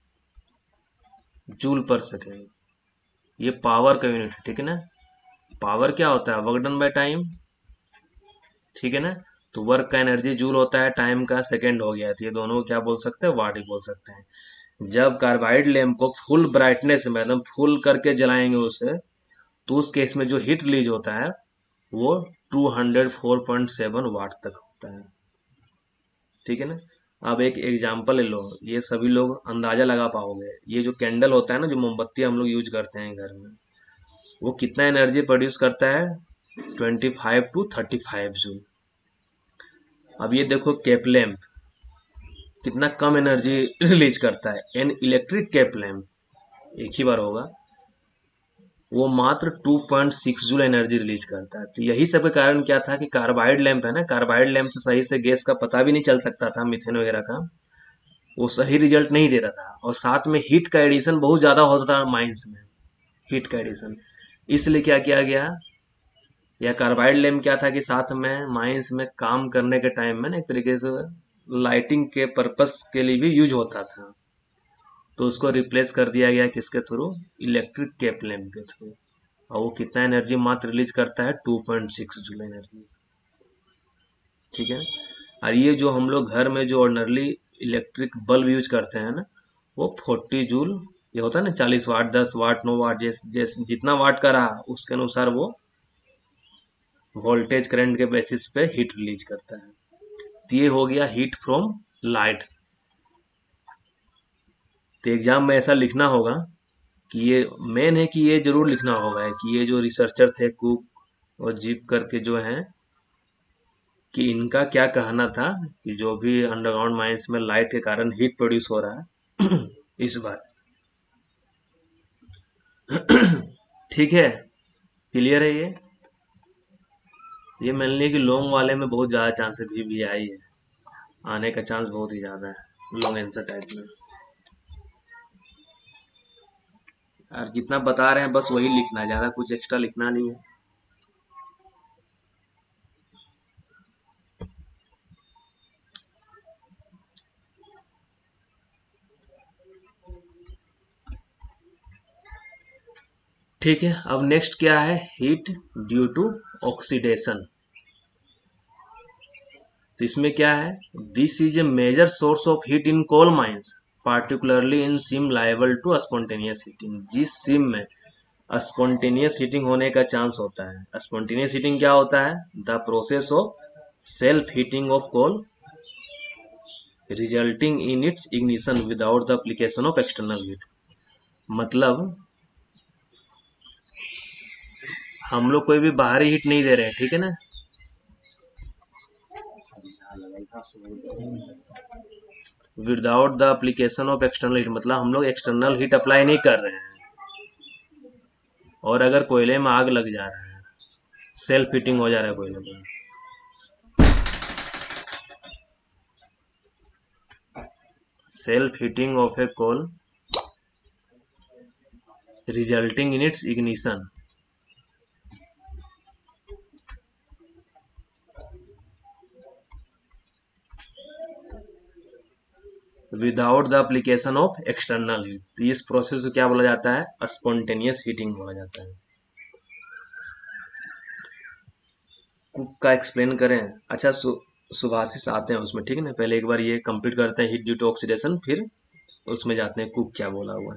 जूल पर सेकेंड, ये पावर का यूनिट है, ठीक है ना। पावर क्या होता है, वर्क डन बाय टाइम, ठीक है ना। तो वर्क का एनर्जी जूल होता है, टाइम का सेकेंड हो गया, तो ये दोनों को क्या बोल सकते हैं, वाट ही बोल सकते हैं। जब कार्बाइड लैंप को फुल ब्राइटनेस में एकदम फुल करके जलाएंगे उसे, तो उस केस में जो हीट रिलीज होता है वो 204.7 वाट तक होता है, ठीक है ना। अब एक एग्जांपल ले लो, ये सभी लोग अंदाजा लगा पाओगे, ये जो कैंडल होता है ना, जो मोमबत्ती हम लोग यूज करते हैं घर में, वो कितना एनर्जी प्रोड्यूस करता है, 25 to 35 जूल। अब ये देखो कैप लैंप कितना कम एनर्जी रिलीज करता है, एन इलेक्ट्रिक कैप लैंप एक ही बार होगा, वो मात्र 2.6 जूल एनर्जी रिलीज करता है। तो यही सब के कारण क्या था कि कार्बाइड लैंप है ना, कार्बाइड लैंप से सही से गैस का पता भी नहीं चल सकता था, मीथेन वगैरह का, वो सही रिजल्ट नहीं देता था, और साथ में हीट का एडिशन बहुत ज्यादा होता था माइंस में, हीट का एडिशन। इसलिए क्या किया गया, या कार्बाइड लैंप क्या था कि साथ में माइंस में काम करने के टाइम में ना एक तरीके से लाइटिंग के पर्पस के लिए भी यूज होता था, तो उसको रिप्लेस कर दिया गया किसके थ्रू, इलेक्ट्रिक कैप लैंप के थ्रू। और वो कितना एनर्जी मात्र रिलीज करता है, 2.6 जूल एनर्जी, ठीक है। और ये जो हम लोग घर में जो ऑर्डिनरली इलेक्ट्रिक बल्ब यूज करते हैं ना, वो 40 जूल, ये होता है ना 40 वाट, 10 वाट, 9 वाट, जैसे जैसे जितना वाट का रहा उसके अनुसार वो वोल्टेज करंट के बेसिस पे हीट रिलीज करता है। तो ये हो गया हीट फ्रॉम लाइट्स। तो एग्जाम में ऐसा लिखना होगा कि ये मेन है, कि ये जरूर लिखना होगा कि ये जो रिसर्चर थे कुक और जीप करके जो हैं, कि इनका क्या कहना था कि जो भी अंडरग्राउंड माइंस में लाइट के कारण हीट प्रोड्यूस हो रहा है इस बार, ठीक है, क्लियर है ये मान लिया कि लॉन्ग वाले में बहुत ज़्यादा चांसेस भी आई है, आने का चांस बहुत ही ज़्यादा है लॉन्ग आंसर टाइप में। और जितना बता रहे हैं बस वही लिखना है, ज़्यादा कुछ एक्स्ट्रा लिखना नहीं है। ठीक है, अब नेक्स्ट क्या है, हीट ड्यू टू ऑक्सीडेशन। तो इसमें क्या है, this is a major source of heat in coal mines particularly in seam liable to spontaneous heating. जिस सिम में स्पॉन्टेनियस हीटिंग होने का चांस होता है, स्पॉन्टेनियस हीटिंग क्या होता है, the process of self heating of coal resulting in its ignition without the application of external heat. मतलब हम लोग कोई भी बाहरी हीट नहीं दे रहे हैं, ठीक है ना, without the application of external heat, मतलब हम लोग एक्सटर्नल हीट अप्लाई नहीं कर रहे हैं। और अगर कोयले में आग लग जा रहा है, सेल्फ हीटिंग हो जा रहा है कोयले में, self heating of a coal resulting in its ignition, without the application of external heat, तो इस प्रोसेस को क्या बोला जाता है, स्पॉन्टेनियस हीटिंग बोला जाता है। कुक का एक्सप्लेन करें, अच्छा सुभाषिस आते हैं उसमें, ठीक है ना, पहले एक बार ये कंप्लीट करते हैं हीट ड्यू टू ऑक्सीडेशन, फिर उसमें जाते हैं कुक क्या बोला हुआ है।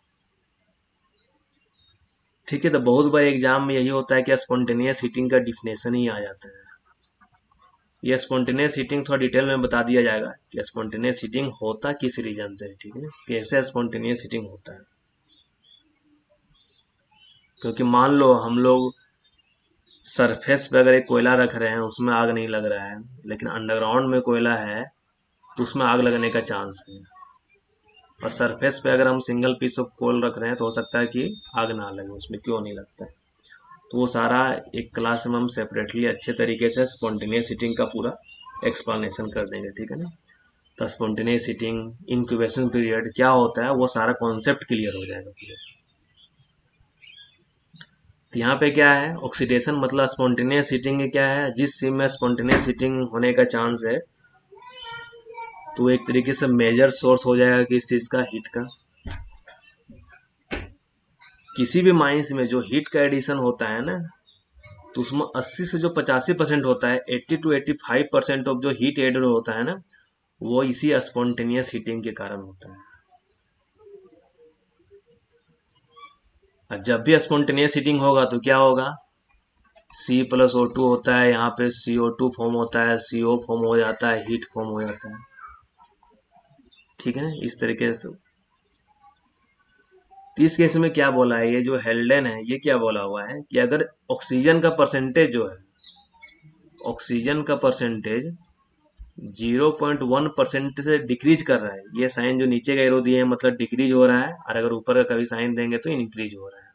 ठीक है, तो बहुत बार एग्जाम में यही होता है कि स्पॉन्टेनियस हीटिंग का डिफिनेशन ही आ जाता है। ये स्पॉन्टेनियस हीटिंग थोड़ा डिटेल में बता दिया जाएगा कि स्पॉन्टेनियस हीटिंग होता किस रीजन से है, ठीक है, कैसे स्पॉन्टेनियस हीटिंग होता है। क्योंकि मान लो हम लोग सरफेस पे अगर एक कोयला रख रहे हैं, उसमें आग नहीं लग रहा है, लेकिन अंडरग्राउंड में कोयला है तो उसमें आग लगने का चांस है। और सरफेस पे अगर हम सिंगल पीस ऑफ कोल रख रहे हैं तो हो सकता है कि आग ना लगे, उसमें क्यों नहीं लगता है। तो वो सारा एक क्लास में हम सेपरेटली अच्छे तरीके से स्पॉन्टेनियस हीटिंग का पूरा एक्सप्लेनेशन कर देंगे, ठीक है ना। तो स्पॉन्टेनियस हीटिंग, इंक्यूबेशन पीरियड क्या होता है, वो सारा कॉन्सेप्ट क्लियर हो जाएगा पूरा। तो यहाँ पे क्या है, ऑक्सीडेशन मतलब स्पॉन्टेनियस हीटिंग क्या है, जिस सिम में स्पॉन्टेनियस हीटिंग होने का चांस है तो एक तरीके से मेजर सोर्स हो जाएगा किस चीज का, हीट का। किसी भी माइंस में जो हीट का एडिशन होता है ना, तो उसमें 80 से जो 85% होता है, 80 to 85% ऑफ जो हीट एडेड होता है ना, वो इसी स्पॉन्टेनियस हीटिंग के कारण होता है। और जब भी स्पॉन्टेनियस हीटिंग होगा तो क्या होगा, C+O2 होता है, यहाँ पे CO2 फॉर्म होता है, CO फॉर्म हो जाता है, हीट फॉर्म हो जाता है, ठीक है ना, इस तरीके से। तो इस केस में क्या बोला है, ये जो हेल्डेन है ये क्या बोला हुआ है कि अगर ऑक्सीजन का परसेंटेज जो है, ऑक्सीजन का परसेंटेज 0.1% से डिक्रीज कर रहा है, ये साइन जो नीचे का एरो दिए हैं मतलब डिक्रीज हो रहा है, और अगर ऊपर का कभी साइन देंगे तो इंक्रीज हो रहा है,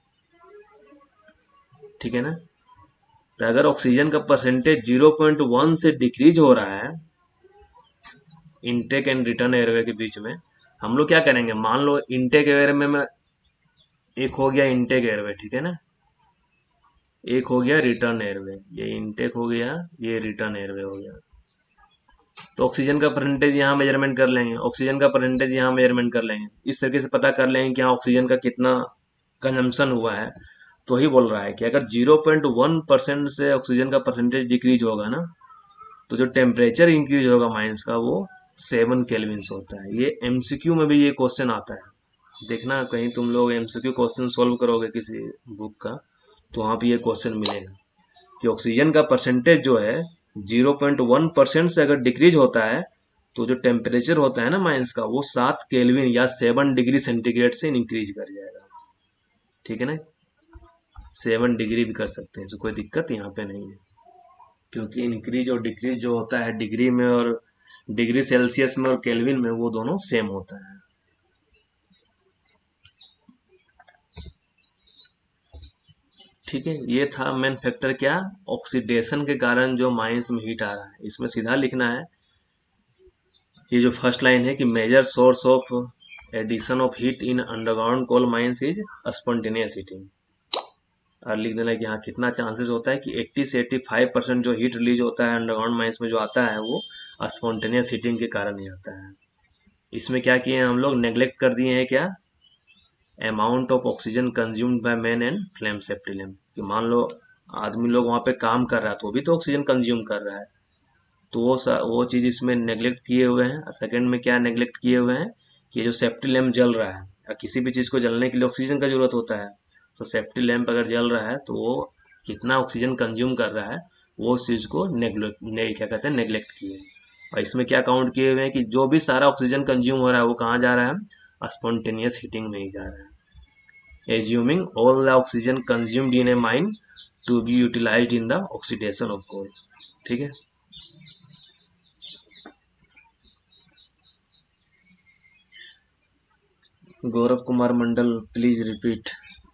ठीक है ना। तो अगर ऑक्सीजन का परसेंटेज 0.1 से डिक्रीज हो रहा है इनटेक एंड रिटर्न एयरवे के बीच में, हम लोग क्या करेंगे, मान लो इनटेक एयरवे में एक हो गया इनटेक एयरवे, ठीक है ना, एक हो गया रिटर्न एयरवे, ये इनटेक हो गया, ये रिटर्न एयरवे हो गया। तो ऑक्सीजन का परसेंटेज यहाँ मेजरमेंट कर लेंगे, ऑक्सीजन का परसेंटेज यहाँ मेजरमेंट कर लेंगे, इस तरीके से पता कर लेंगे कि यहाँ ऑक्सीजन का कितना कंजम्पशन हुआ है। तो ही बोल रहा है कि अगर 0.1% से ऑक्सीजन का परसेंटेज डिक्रीज होगा ना, तो जो टेम्परेचर इंक्रीज होगा माइनस का वो 7 केल्विन्स होता है। ये एमसीक्यू में भी ये क्वेश्चन आता है, देखना कहीं तुम लोग एमसीक्यू क्वेश्चन सोल्व करोगे किसी बुक का, तो वहाँ पे ये क्वेश्चन मिलेगा कि ऑक्सीजन का परसेंटेज जो है 0.1% से अगर डिक्रीज होता है तो जो टेम्परेचर होता है ना माइनस का, वो 7 केल्विन या 7 डिग्री सेंटीग्रेड से इंक्रीज कर जाएगा, ठीक है ना। 7 डिग्री भी कर सकते हैं, तो कोई दिक्कत यहाँ पे नहीं है, क्योंकि इंक्रीज और डिक्रीज जो होता है डिग्री में और डिग्री सेल्सियस में और केल्विन में, वो दोनों सेम होता है। ठीक है, ये था मेन फैक्टर क्या, ऑक्सीडेशन के कारण जो माइंस में हीट आ रहा है। इसमें सीधा लिखना है, ये जो फर्स्ट लाइन है कि major source of addition of heat in underground coal mines is spontaneous heating, और लिख देना कि हाँ कितना चांसेस होता है कि 80 से 85% जो हीट रिलीज होता है अंडरग्राउंड माइंस में जो आता है वो स्पॉन्टेनियस हीटिंग के कारण ही आता है। इसमें क्या किए हैं हम लोग, नेग्लेक्ट कर दिए हैं क्या, amount of oxygen consumed by man and flame safety lamp, कि मान लो आदमी लोग वहाँ पे काम कर रहा है तो भी तो ऑक्सीजन कंज्यूम कर रहा है, तो वो चीज़ इसमें नेग्लेक्ट किए हुए हैं। सेकंड में क्या नेग्लेक्ट किए हुए हैं कि जो सेफ्टी लैम्प जल रहा है, या किसी भी चीज़ को जलने के लिए ऑक्सीजन का जरूरत होता है, तो सेफ्टी लैम्प अगर जल रहा है तो वो कितना ऑक्सीजन कंज्यूम कर रहा है, वो उस चीज़ को क्या कहते हैं, नेग्लेक्ट किए। और इसमें क्या काउंट किए हुए हैं कि जो भी सारा ऑक्सीजन कंज्यूम हो रहा है वो कहाँ जा रहा है, स्पॉन्टेनियस हीटिंग में ही जा रहा है। Assuming all the oxygen consumed in a mine to be utilized in the oxidation of coal. ठीक है। Gaurav Kumar Mandal, please repeat.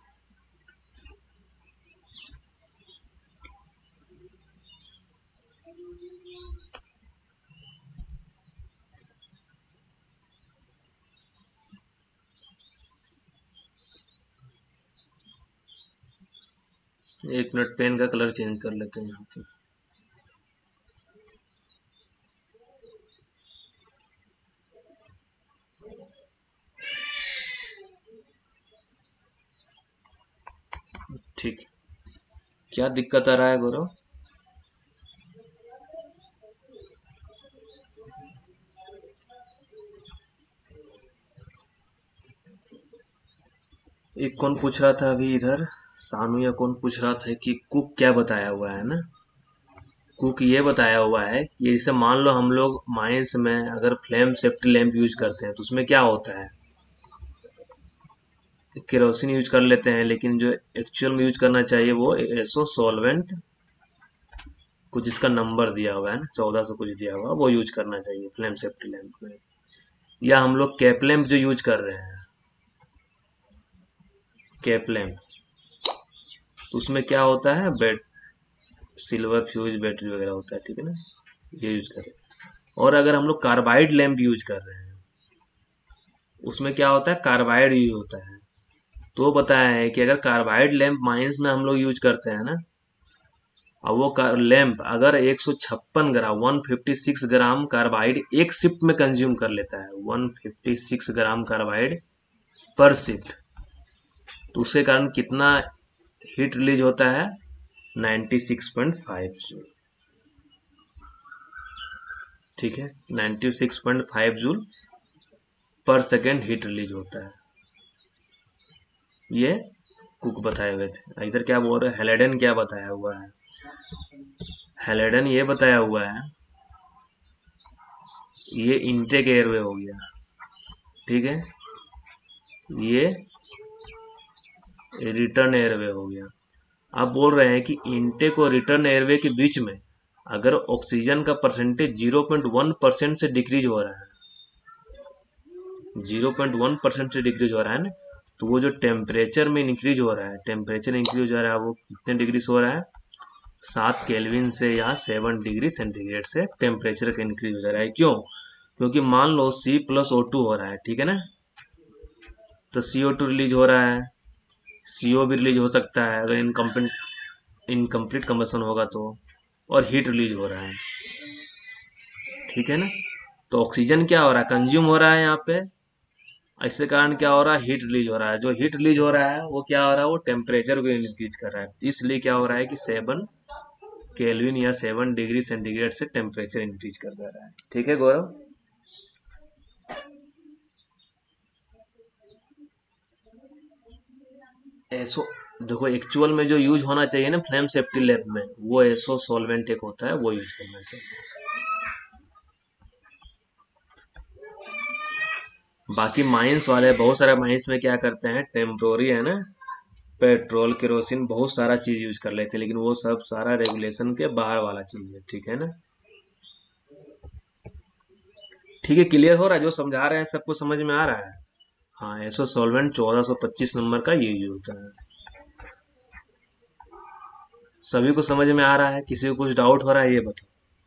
एक मिनट, पेन का कलर चेंज कर लेते हैं यहाँ पे। ठीक। क्या दिक्कत आ रहा है गौरव? एक कौन पूछ रहा था अभी इधर, सानू या कौन पूछ रहा था कि कुक क्या बताया हुआ है ना? कुक ये बताया हुआ है कि जैसे मान लो हम लोग माइंस में अगर फ्लेम सेफ्टी लैंप यूज करते हैं तो उसमें क्या होता है, केरोसिन यूज कर लेते हैं, लेकिन जो एक्चुअल में यूज करना चाहिए वो एसो सॉल्वेंट, कुछ इसका नंबर दिया हुआ है ना, 1400 कुछ दिया हुआ है, वो यूज करना चाहिए फ्लेम सेफ्टी लैंप में। या हम लोग कैप लैंप जो यूज कर रहे हैं, कैप लैंप, तो उसमें क्या होता है, बैट सिल्वर फ्यूज बैटरी वगैरह होता है, ठीक है ना, ये यूज करें। और अगर हम लोग कार्बाइड लैंप यूज कर रहे हैं, उसमें क्या होता है, कार्बाइड यूज होता है। तो बताया है कि अगर कार्बाइड लैंप माइंस में हम लोग यूज करते हैं ना, अब वो लैंप अगर 156 ग्राम 156 ग्राम कार्बाइड एक शिफ्ट में कंज्यूम कर लेता है, 156 ग्राम कार्बाइड पर शिफ्ट, तो उसके कारण कितना हीट रिलीज होता है, 96.5 जूल। ठीक है, 96.5 जूल पर सेकेंड हीट रिलीज होता है। ये कुक बताए हुए थे। इधर क्या बोल रहे हैं, हेलेडन क्या बताया हुआ है, हेलेडन ये बताया हुआ है, ये इनटेक एयरवे हो गया, ठीक है, ये रिटर्न एयरवे हो गया। आप बोल रहे हैं कि इनटेक और रिटर्न एयरवे के बीच में अगर ऑक्सीजन का परसेंटेज 0.1% से डिक्रीज हो रहा है, 0.1% से डिक्रीज हो रहा है ना, तो वो जो टेम्परेचर में इंक्रीज हो रहा है, टेम्परेचर इंक्रीज हो रहा है, वो कितने डिग्री से हो रहा है, 7 केल्विन से या 7 डिग्री सेंटीग्रेड से टेम्परेचर का इंक्रीज हो जा रहा है। क्यों? क्योंकि मान लो C+O2 हो रहा है, ठीक है ना, तो CO2 रिलीज हो रहा है, CO भी रिलीज हो सकता है अगर इनकम्प्लीट कम्बसन होगा तो, और हीट रिलीज हो रहा है, ठीक है ना। तो ऑक्सीजन क्या हो रहा है, कंज्यूम हो रहा है यहाँ पे, इसके कारण क्या हो रहा है, हीट रिलीज हो रहा है। जो हीट रिलीज हो रहा है वो क्या हो रहा है, वो टेम्परेचर को इंक्रीज कर रहा है, इसलिए क्या हो रहा है कि 7 केल्विन या 7 डिग्री सेंटीग्रेड से टेम्परेचर इंक्रीज कर दे रहा है। ठीक है गौरव। एसो, देखो एक्चुअल में जो यूज होना चाहिए ना फ्लेम सेफ्टी लैब में, वो एसो सॉल्वेंट एक होता है, वो यूज करना चाहिए। बाकी माइंस वाले बहुत सारे माइंस में क्या करते हैं, टेम्प्रोरी है ना, पेट्रोल केरोसिन बहुत सारा चीज यूज कर लेते हैं, लेकिन वो सब सारा रेगुलेशन के बाहर वाला चीज है, ठीक है ना। ठीक है, क्लियर हो रहा है, जो समझा रहे हैं सबको समझ में आ रहा है। हाँ, एसो सॉल्वेंट 1425 नंबर का ये यूज होता है। सभी को समझ में आ रहा है, किसी को कुछ डाउट हो रहा है ये बताओ,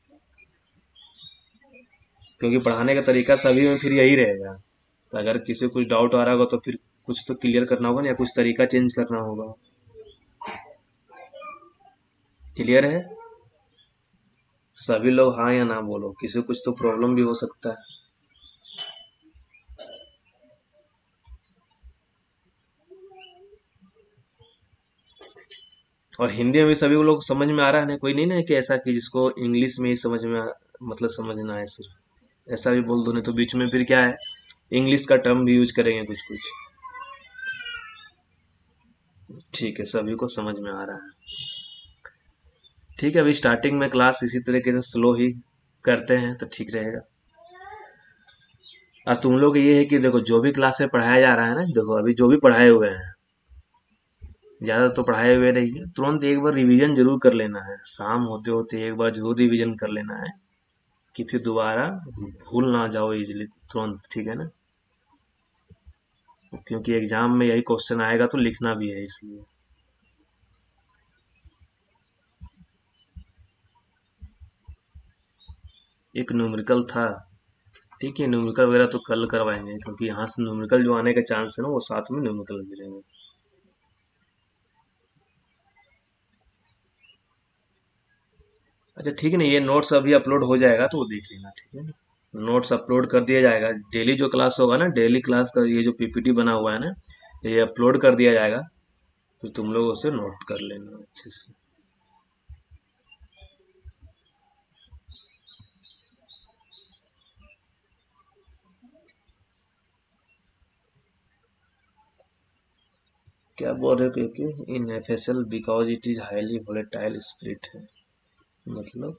क्योंकि पढ़ाने का तरीका सभी में फिर यही रहेगा। तो अगर किसी को कुछ डाउट आ रहा होगा तो फिर कुछ तो क्लियर करना होगा ना, या कुछ तरीका चेंज करना होगा। क्लियर है? सभी लोग हाँ या ना बोलो, किसी को कुछ तो प्रॉब्लम भी हो सकता है। और हिंदी में भी सभी लोग समझ में आ रहा है ना, कोई नहीं ना कि ऐसा कि जिसको इंग्लिश में ही समझ में मतलब समझना है सिर्फ, ऐसा भी बोल दो, नहीं तो बीच में फिर क्या है, इंग्लिश का टर्म भी यूज करेंगे कुछ कुछ। ठीक है, सभी को समझ में आ रहा है। ठीक है, अभी स्टार्टिंग में क्लास इसी तरीके से स्लो ही करते हैं तो ठीक रहेगा। आज तुम लोग ये है कि देखो जो भी क्लास में पढ़ाया जा रहा है ना, देखो अभी जो भी पढ़ाए हुए हैं, ज्यादा तो पढ़ाए हुए नहीं है, तुरंत एक बार रिवीजन जरूर कर लेना है, शाम होते होते एक बार जरूर रिवीजन कर लेना है, कि फिर दोबारा भूल ना जाओ इजीली तुरंत, ठीक है ना, क्योंकि एग्जाम में यही क्वेश्चन आएगा तो लिखना भी है इसलिए। एक न्यूमेरिकल था, ठीक है, न्यूमेरिकल वगैरह तो कल करवाएंगे, क्योंकि यहाँ से न्यूमेरिकल जो आने का चांस है ना, वो साथ में न्यूमेरिकल भी रहेंगे। अच्छा ठीक है ना, ये नोट्स अभी अपलोड हो जाएगा तो वो देख लेना, ठीक है ना, नोट्स अपलोड कर दिया जाएगा, डेली जो क्लास होगा ना, डेली क्लास का ये जो पीपीटी बना हुआ है ना, ये अपलोड कर दिया जाएगा, तो तुम लोग उसे नोट कर लेना अच्छे से। क्या बोल रहे हो, क्योंकि in FSL because it is highly volatile spirit है, मतलब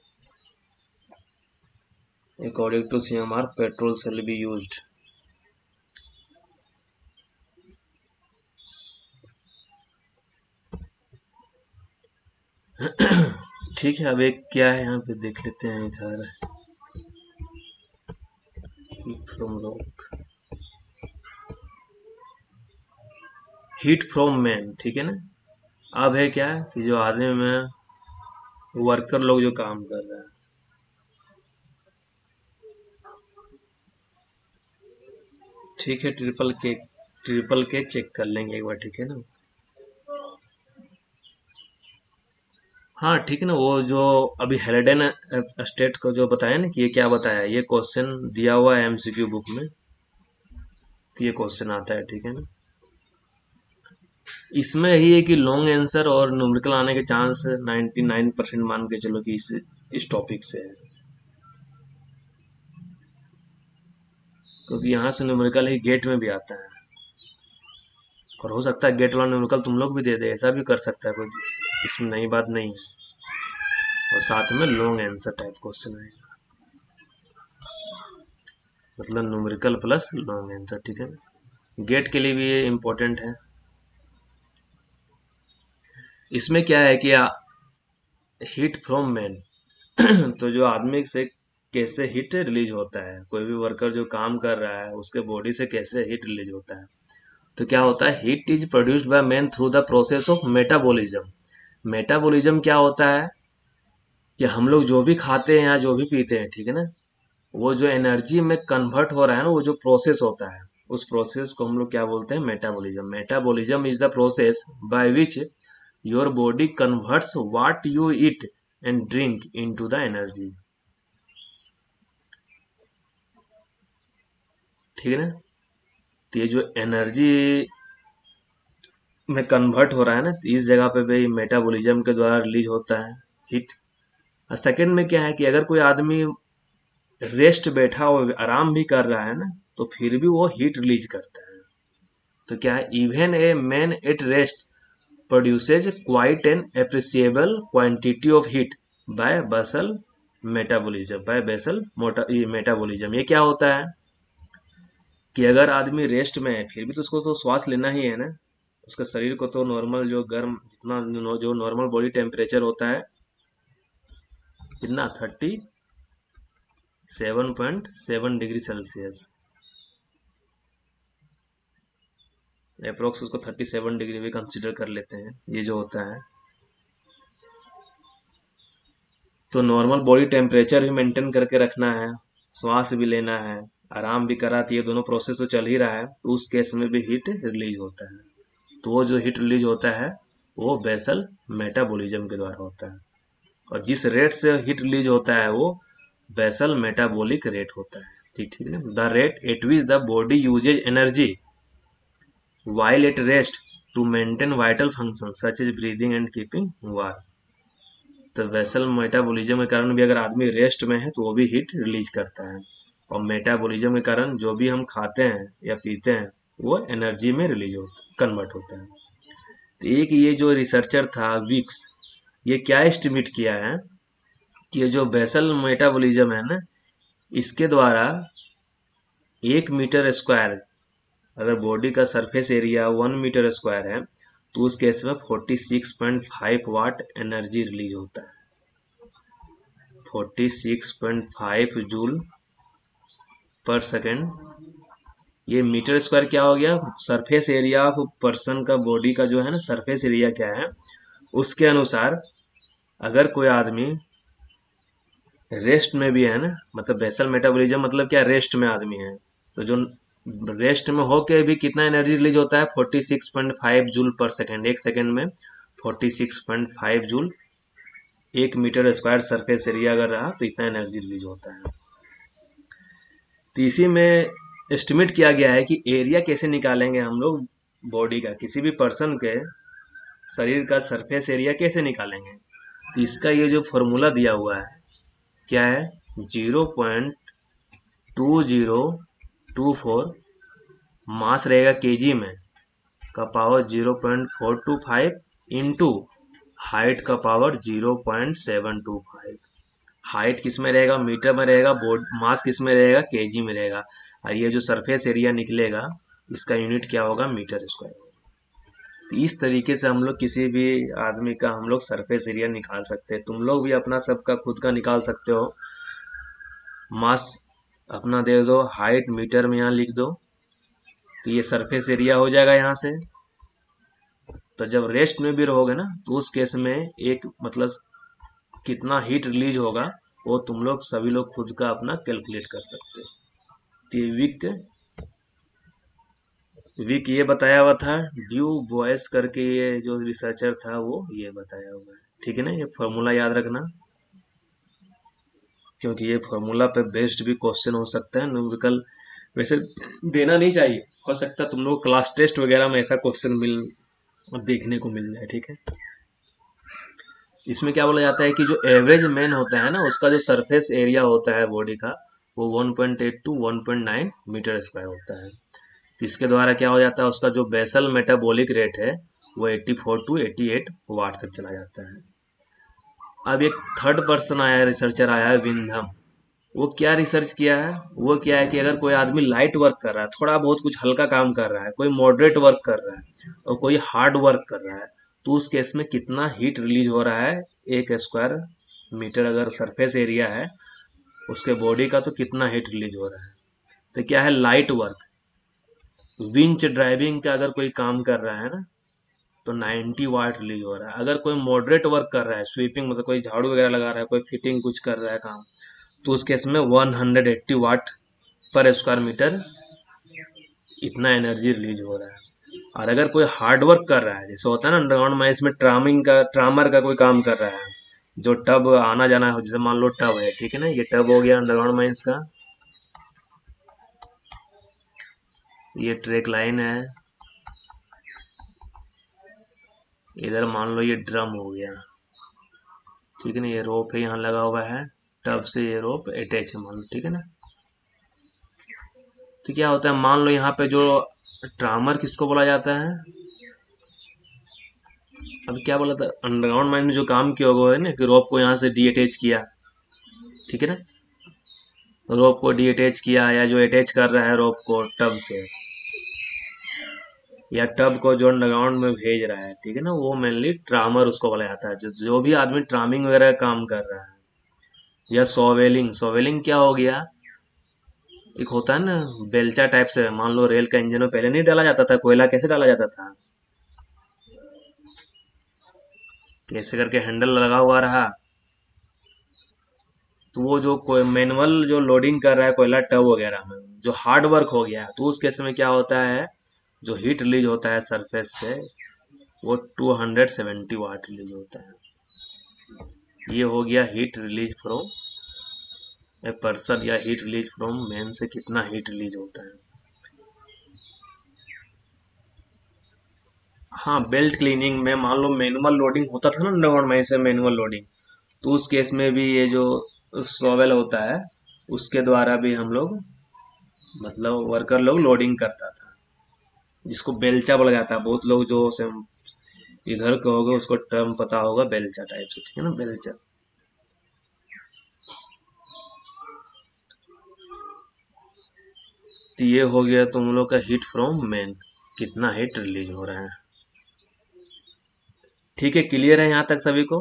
according to CMR petrol shall be used. ठीक है, अब एक क्या है यहाँ पे देख लेते हैं इधर, from rock heat from man, ठीक है ना। अब है क्या कि जो आदमी में वर्कर लोग जो काम कर रहे हैं, ठीक है, ट्रिपल के चेक कर लेंगे एक बार, ठीक है ना। हाँ ठीक है ना, वो जो अभी हेलेडन स्टेट को जो बताया ना, कि ये क्या बताया, ये क्वेश्चन दिया हुआ है एमसीक्यू बुक में, तो ये क्वेश्चन आता है, ठीक है ना। इसमें यही है कि लॉन्ग आंसर और न्यूमेरिकल आने के चांस 99% मान के चलो कि इस टॉपिक से है, क्योंकि यहाँ से न्यूमेरिकल ही गेट में भी आता है, और हो सकता है गेट वाला न्यूमेरिकल तुम लोग भी दे दे, ऐसा भी कर सकता है, कोई इसमें नई बात नहीं है, और साथ में लॉन्ग आंसर टाइप क्वेश्चन आएगा, मतलब न्यूमेरिकल प्लस लॉन्ग आंसर, ठीक है ना, गेट के लिए भी ये इम्पोर्टेंट है। इसमें क्या है कि हीट फ्रॉम मैन, तो जो आदमी से कैसे हीट रिलीज होता है, कोई भी वर्कर जो काम कर रहा है उसके बॉडी से कैसे हीट रिलीज होता है, तो क्या होता है, heat is produced by man through the process of metabolism. Metabolism क्या होता है कि हम लोग जो भी खाते हैं या जो भी पीते हैं, ठीक है ना, वो जो एनर्जी में कन्वर्ट हो रहा है ना, वो जो प्रोसेस होता है, उस प्रोसेस को हम लोग क्या बोलते हैं, metabolism. Metabolism is the process by which your body converts what you eat and drink into the energy, ठीक है ना। तो ये जो एनर्जी में कन्वर्ट हो रहा है ना, तो इस जगह पे भी मेटाबॉलिज्म के द्वारा रिलीज होता है हीट। और सेकंड में क्या है कि अगर कोई आदमी रेस्ट बैठा हो, आराम भी कर रहा है ना, तो फिर भी वो हीट रिलीज करता है, तो क्या है, even a man at rest produces quite an appreciable quantity of heat by basal metabolism, metabolism. ये क्या होता है कि अगर आदमी रेस्ट में है, फिर भी तो उसको तो श्वास लेना ही है ना, उसका शरीर को तो नॉर्मल जो गर्म जितना जो नॉर्मल बॉडी टेम्परेचर होता है, कितना, 37.7 डिग्री सेल्सियस, अप्रोक्स उसको 37 डिग्री भी कंसिडर कर लेते हैं, ये जो होता है, तो नॉर्मल बॉडी टेम्परेचर भी मेंटेन करके रखना है, श्वास भी लेना है, आराम भी कराती है, दोनों प्रोसेस तो चल ही रहा है, तो उस केस में भी हीट रिलीज होता है, तो वो जो हीट रिलीज होता है वो बेसल मेटाबॉलिज्म के द्वारा होता है, और जिस रेट से हीट रिलीज होता है वो बेसल मेटाबॉलिक रेट होता है, ठीक ठीक है, the rate at which the body uses energy while at rest to maintain vital functions such as breathing and keeping warm। तो वेसल मेटाबॉलिज्म के कारण भी अगर आदमी रेस्ट में है तो वो भी हीट रिलीज करता है, और मेटाबॉलिज्म के कारण जो भी हम खाते हैं या पीते हैं वो एनर्जी में रिलीज होता कन्वर्ट होता है। तो एक ये जो रिसर्चर था विक्स, ये क्या एस्टिमेट किया है कि ये जो बेसल मेटाबॉलिज्म है ना, इसके द्वारा 1 मीटर स्क्वायर, अगर बॉडी का सरफेस एरिया 1 मीटर स्क्वायर है तो उस केस में 46.5 वाट एनर्जी रिलीज होता है। 46.5 जूल पर सेकेंड। ये मीटर स्क्वायर क्या हो गया, सरफेस एरिया ऑफ पर्सन का, बॉडी का जो है ना सरफेस एरिया क्या है, उसके अनुसार अगर कोई आदमी रेस्ट में भी है ना, मतलब बेसल मेटाबॉलिज्म मतलब क्या, रेस्ट में आदमी है, तो जो रेस्ट में होके भी कितना एनर्जी रिलीज होता है, 46.5 जूल पर सेकेंड। एक सेकेंड में 46.5 joule, 1 metre square surface area अगर रहा तो इतना एनर्जी रिलीज होता है। तो इसी में एस्टिमेट किया गया है कि एरिया कैसे निकालेंगे हम लोग बॉडी का, किसी भी पर्सन के शरीर का सरफेस एरिया कैसे निकालेंगे। तो इसका ये जो फॉर्मूला दिया हुआ है क्या है, 0.2024 मास रहेगा केजी में का पावर 0.425 इंटू हाइट का पावर 0.725। हाइट किस में रहेगा, मीटर में रहेगा, मास किस में रहेगा, केजी में रहेगा, और ये जो सरफेस एरिया निकलेगा इसका यूनिट क्या होगा, मीटर स्क्वायर। तो इस तरीके से हम लोग किसी भी आदमी का हम लोग सरफेस एरिया निकाल सकते हैं। तुम लोग भी अपना सबका खुद का निकाल सकते हो। मास अपना दे दो, हाइट मीटर में यहाँ लिख दो, तो ये सरफेस एरिया हो जाएगा यहाँ से। तो जब रेस्ट में भी रहोगे ना तो उस केस में एक मतलब कितना हीट रिलीज होगा वो तुम लोग सभी लोग खुद का अपना कैलकुलेट कर सकते हो। तो ये विक ये बताया हुआ था, ड्यू बॉयस करके ये जो रिसर्चर था वो ये बताया हुआ है, ठीक है ना। ये फॉर्मूला याद रखना, क्योंकि ये फॉर्मूला पे बेस्ड भी क्वेश्चन हो सकता है। न्यूमेरिकल वैसे देना नहीं चाहिए, हो सकता है तुम लोग क्लास टेस्ट वगैरह में ऐसा क्वेश्चन मिल देखने को मिल जाए, ठीक है। इसमें क्या बोला जाता है कि जो एवरेज मैन होता है ना उसका जो सरफेस एरिया होता है बॉडी का वो 1.8 टू 1.9 मीटर स्क्वायर होता है। तो इसके द्वारा क्या हो जाता है, उसका जो बेसल मेटाबॉलिक रेट है वो 84 टू 88 वाट तक चला जाता है। अब एक थर्ड पर्सन आया है, रिसर्चर आया है विंधम। वो क्या रिसर्च किया है, वो क्या है कि अगर कोई आदमी लाइट वर्क कर रहा है, थोड़ा बहुत कुछ हल्का काम कर रहा है, कोई मॉडरेट वर्क कर रहा है और कोई हार्ड वर्क कर रहा है, तो उस केस में कितना हीट रिलीज हो रहा है 1 स्क्वायर मीटर अगर सरफेस एरिया है उसके बॉडी का, तो कितना हीट रिलीज हो रहा है। तो क्या है, लाइट वर्क, विंच ड्राइविंग का अगर कोई काम कर रहा है ना तो 90 वाट रिलीज हो रहा है। अगर कोई मॉडरेट वर्क कर रहा है, स्वीपिंग मतलब कोई झाड़ू वगैरह लगा रहा है, कोई फिटिंग कुछ कर रहा है काम, तो उस केस में 180 वाट पर स्क्वायर मीटर इतना एनर्जी रिलीज हो रहा है। और अगर कोई हार्ड वर्क कर रहा है, जैसे होता है ना अंडरग्राउंड में, इसमें ट्रामर का कोई काम कर रहा है, जो टब आना जाना हो, जैसे मान लो टब है, ठीक है ना, ये टब हो गया अंडरग्राउंड माइंस का, ये ट्रैक लाइन है, इधर मान लो ये ड्रम हो गया, ठीक है ना, ये रोप है यहाँ लगा हुआ है, टब से ये रोप अटैच है मान लो, ठीक है ना। तो क्या होता है, मान लो यहाँ पे जो ट्रामर किसको बोला जाता है, अब क्या बोला था, अंडरग्राउंड माइन में जो काम किया होगा है ना कि रोप को यहाँ से डी अटैच किया, ठीक है ना, रोप को डी अटैच किया, या जो अटैच कर रहा है रोप को टब से, या टब को जो अंडरग्राउंड में भेज रहा है, ठीक है ना, वो मेनली ट्रामर उसको बोला जाता है। जो भी आदमी ट्रामिंग वगैरह का काम कर रहा है, या सोवेलिंग, सोवेलिंग क्या हो गया, एक होता है ना बेलचा टाइप से, मान लो रेल का इंजन में पहले नहीं डाला जाता था कोयला, कैसे डाला जाता था, कैसे करके हैंडल लगा हुआ रहा, तो वो जो कोई मैनुअल जो लोडिंग कर रहा है कोयला टब वगैरह में, जो हार्ड वर्क हो गया, तो उस केस में क्या होता है, जो हीट रिलीज होता है सरफेस से वो 270 वाट रिलीज होता है। ये हो गया heat release from a person, या हीट रिलीज फ्रॉम मैन से कितना हीट रिलीज होता है। हाँ, बेल्ट क्लीनिंग में मान लो मैनुअल लोडिंग होता था ना अंडरग्राउंड में, से मैनुअल लोडिंग, तो उस केस में भी ये जो शॉवेल होता है उसके द्वारा भी हम लोग मतलब वर्कर लोग लोडिंग करता था, जिसको बेलचा बोला जाता है। बहुत लोग जो से इधर के होगा उसको टर्म पता होगा बेलचा टाइप से, ठीक है ना, बेलचा। तो ये हो गया तुम लोग का हीट फ्रॉम मेन, कितना हीट रिलीज हो रहा है। ठीक है, क्लियर है यहाँ तक सभी को?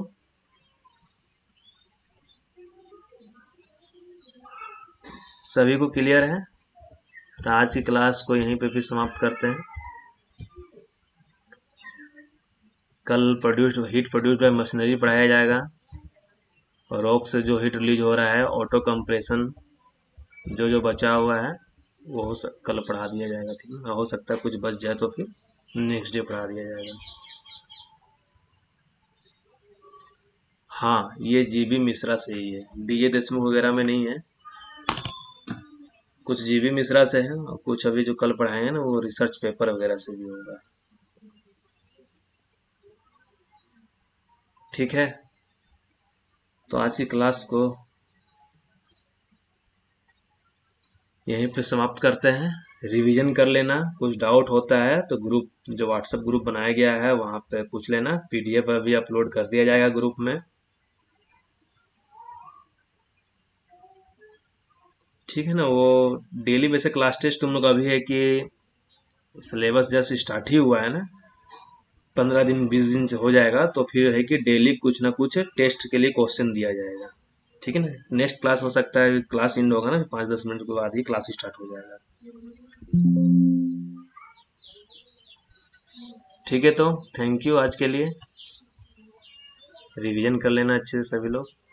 सभी को क्लियर है? तो आज की क्लास को यहीं पे फिर समाप्त करते हैं। कल हीट प्रोड्यूस्ड बाय मशीनरी पढ़ाया जाएगा, और रॉक से जो हीट रिलीज हो रहा है, ऑटो कंप्रेशन जो जो बचा हुआ है वो कल पढ़ा दिया जाएगा, ठीक है। हो सकता है कुछ बच जाए तो फिर नेक्स्ट डे पढ़ा दिया जाएगा। हाँ, ये जीबी मिश्रा से ही है, डीजे देशमुख वगैरह में नहीं है। कुछ जीबी मिश्रा से है और कुछ अभी जो कल पढ़ाएंगे ना वो रिसर्च पेपर वगैरह से भी होगा। ठीक है, तो आज की क्लास को यहीं पे समाप्त करते हैं। रिवीजन कर लेना, कुछ डाउट होता है तो ग्रुप, जो व्हाट्सएप ग्रुप बनाया गया है वहाँ पे पूछ लेना। पीडीएफ अभी अपलोड कर दिया जाएगा ग्रुप में, ठीक है ना। वो डेली वैसे क्लास टेस्ट तुम लोग अभी है कि सिलेबस जस्ट स्टार्ट ही हुआ है ना, 15 दिन 20 दिन से हो जाएगा, तो फिर है कि डेली कुछ ना कुछ टेस्ट के लिए क्वेश्चन दिया जाएगा, ठीक है ना। नेक्स्ट क्लास हो सकता है क्लास एंड होगा ना 5-10 मिनट के बाद ही क्लास स्टार्ट हो जाएगा, ठीक है। तो थैंक यू आज के लिए, रिवीजन कर लेना अच्छे से सभी लोग।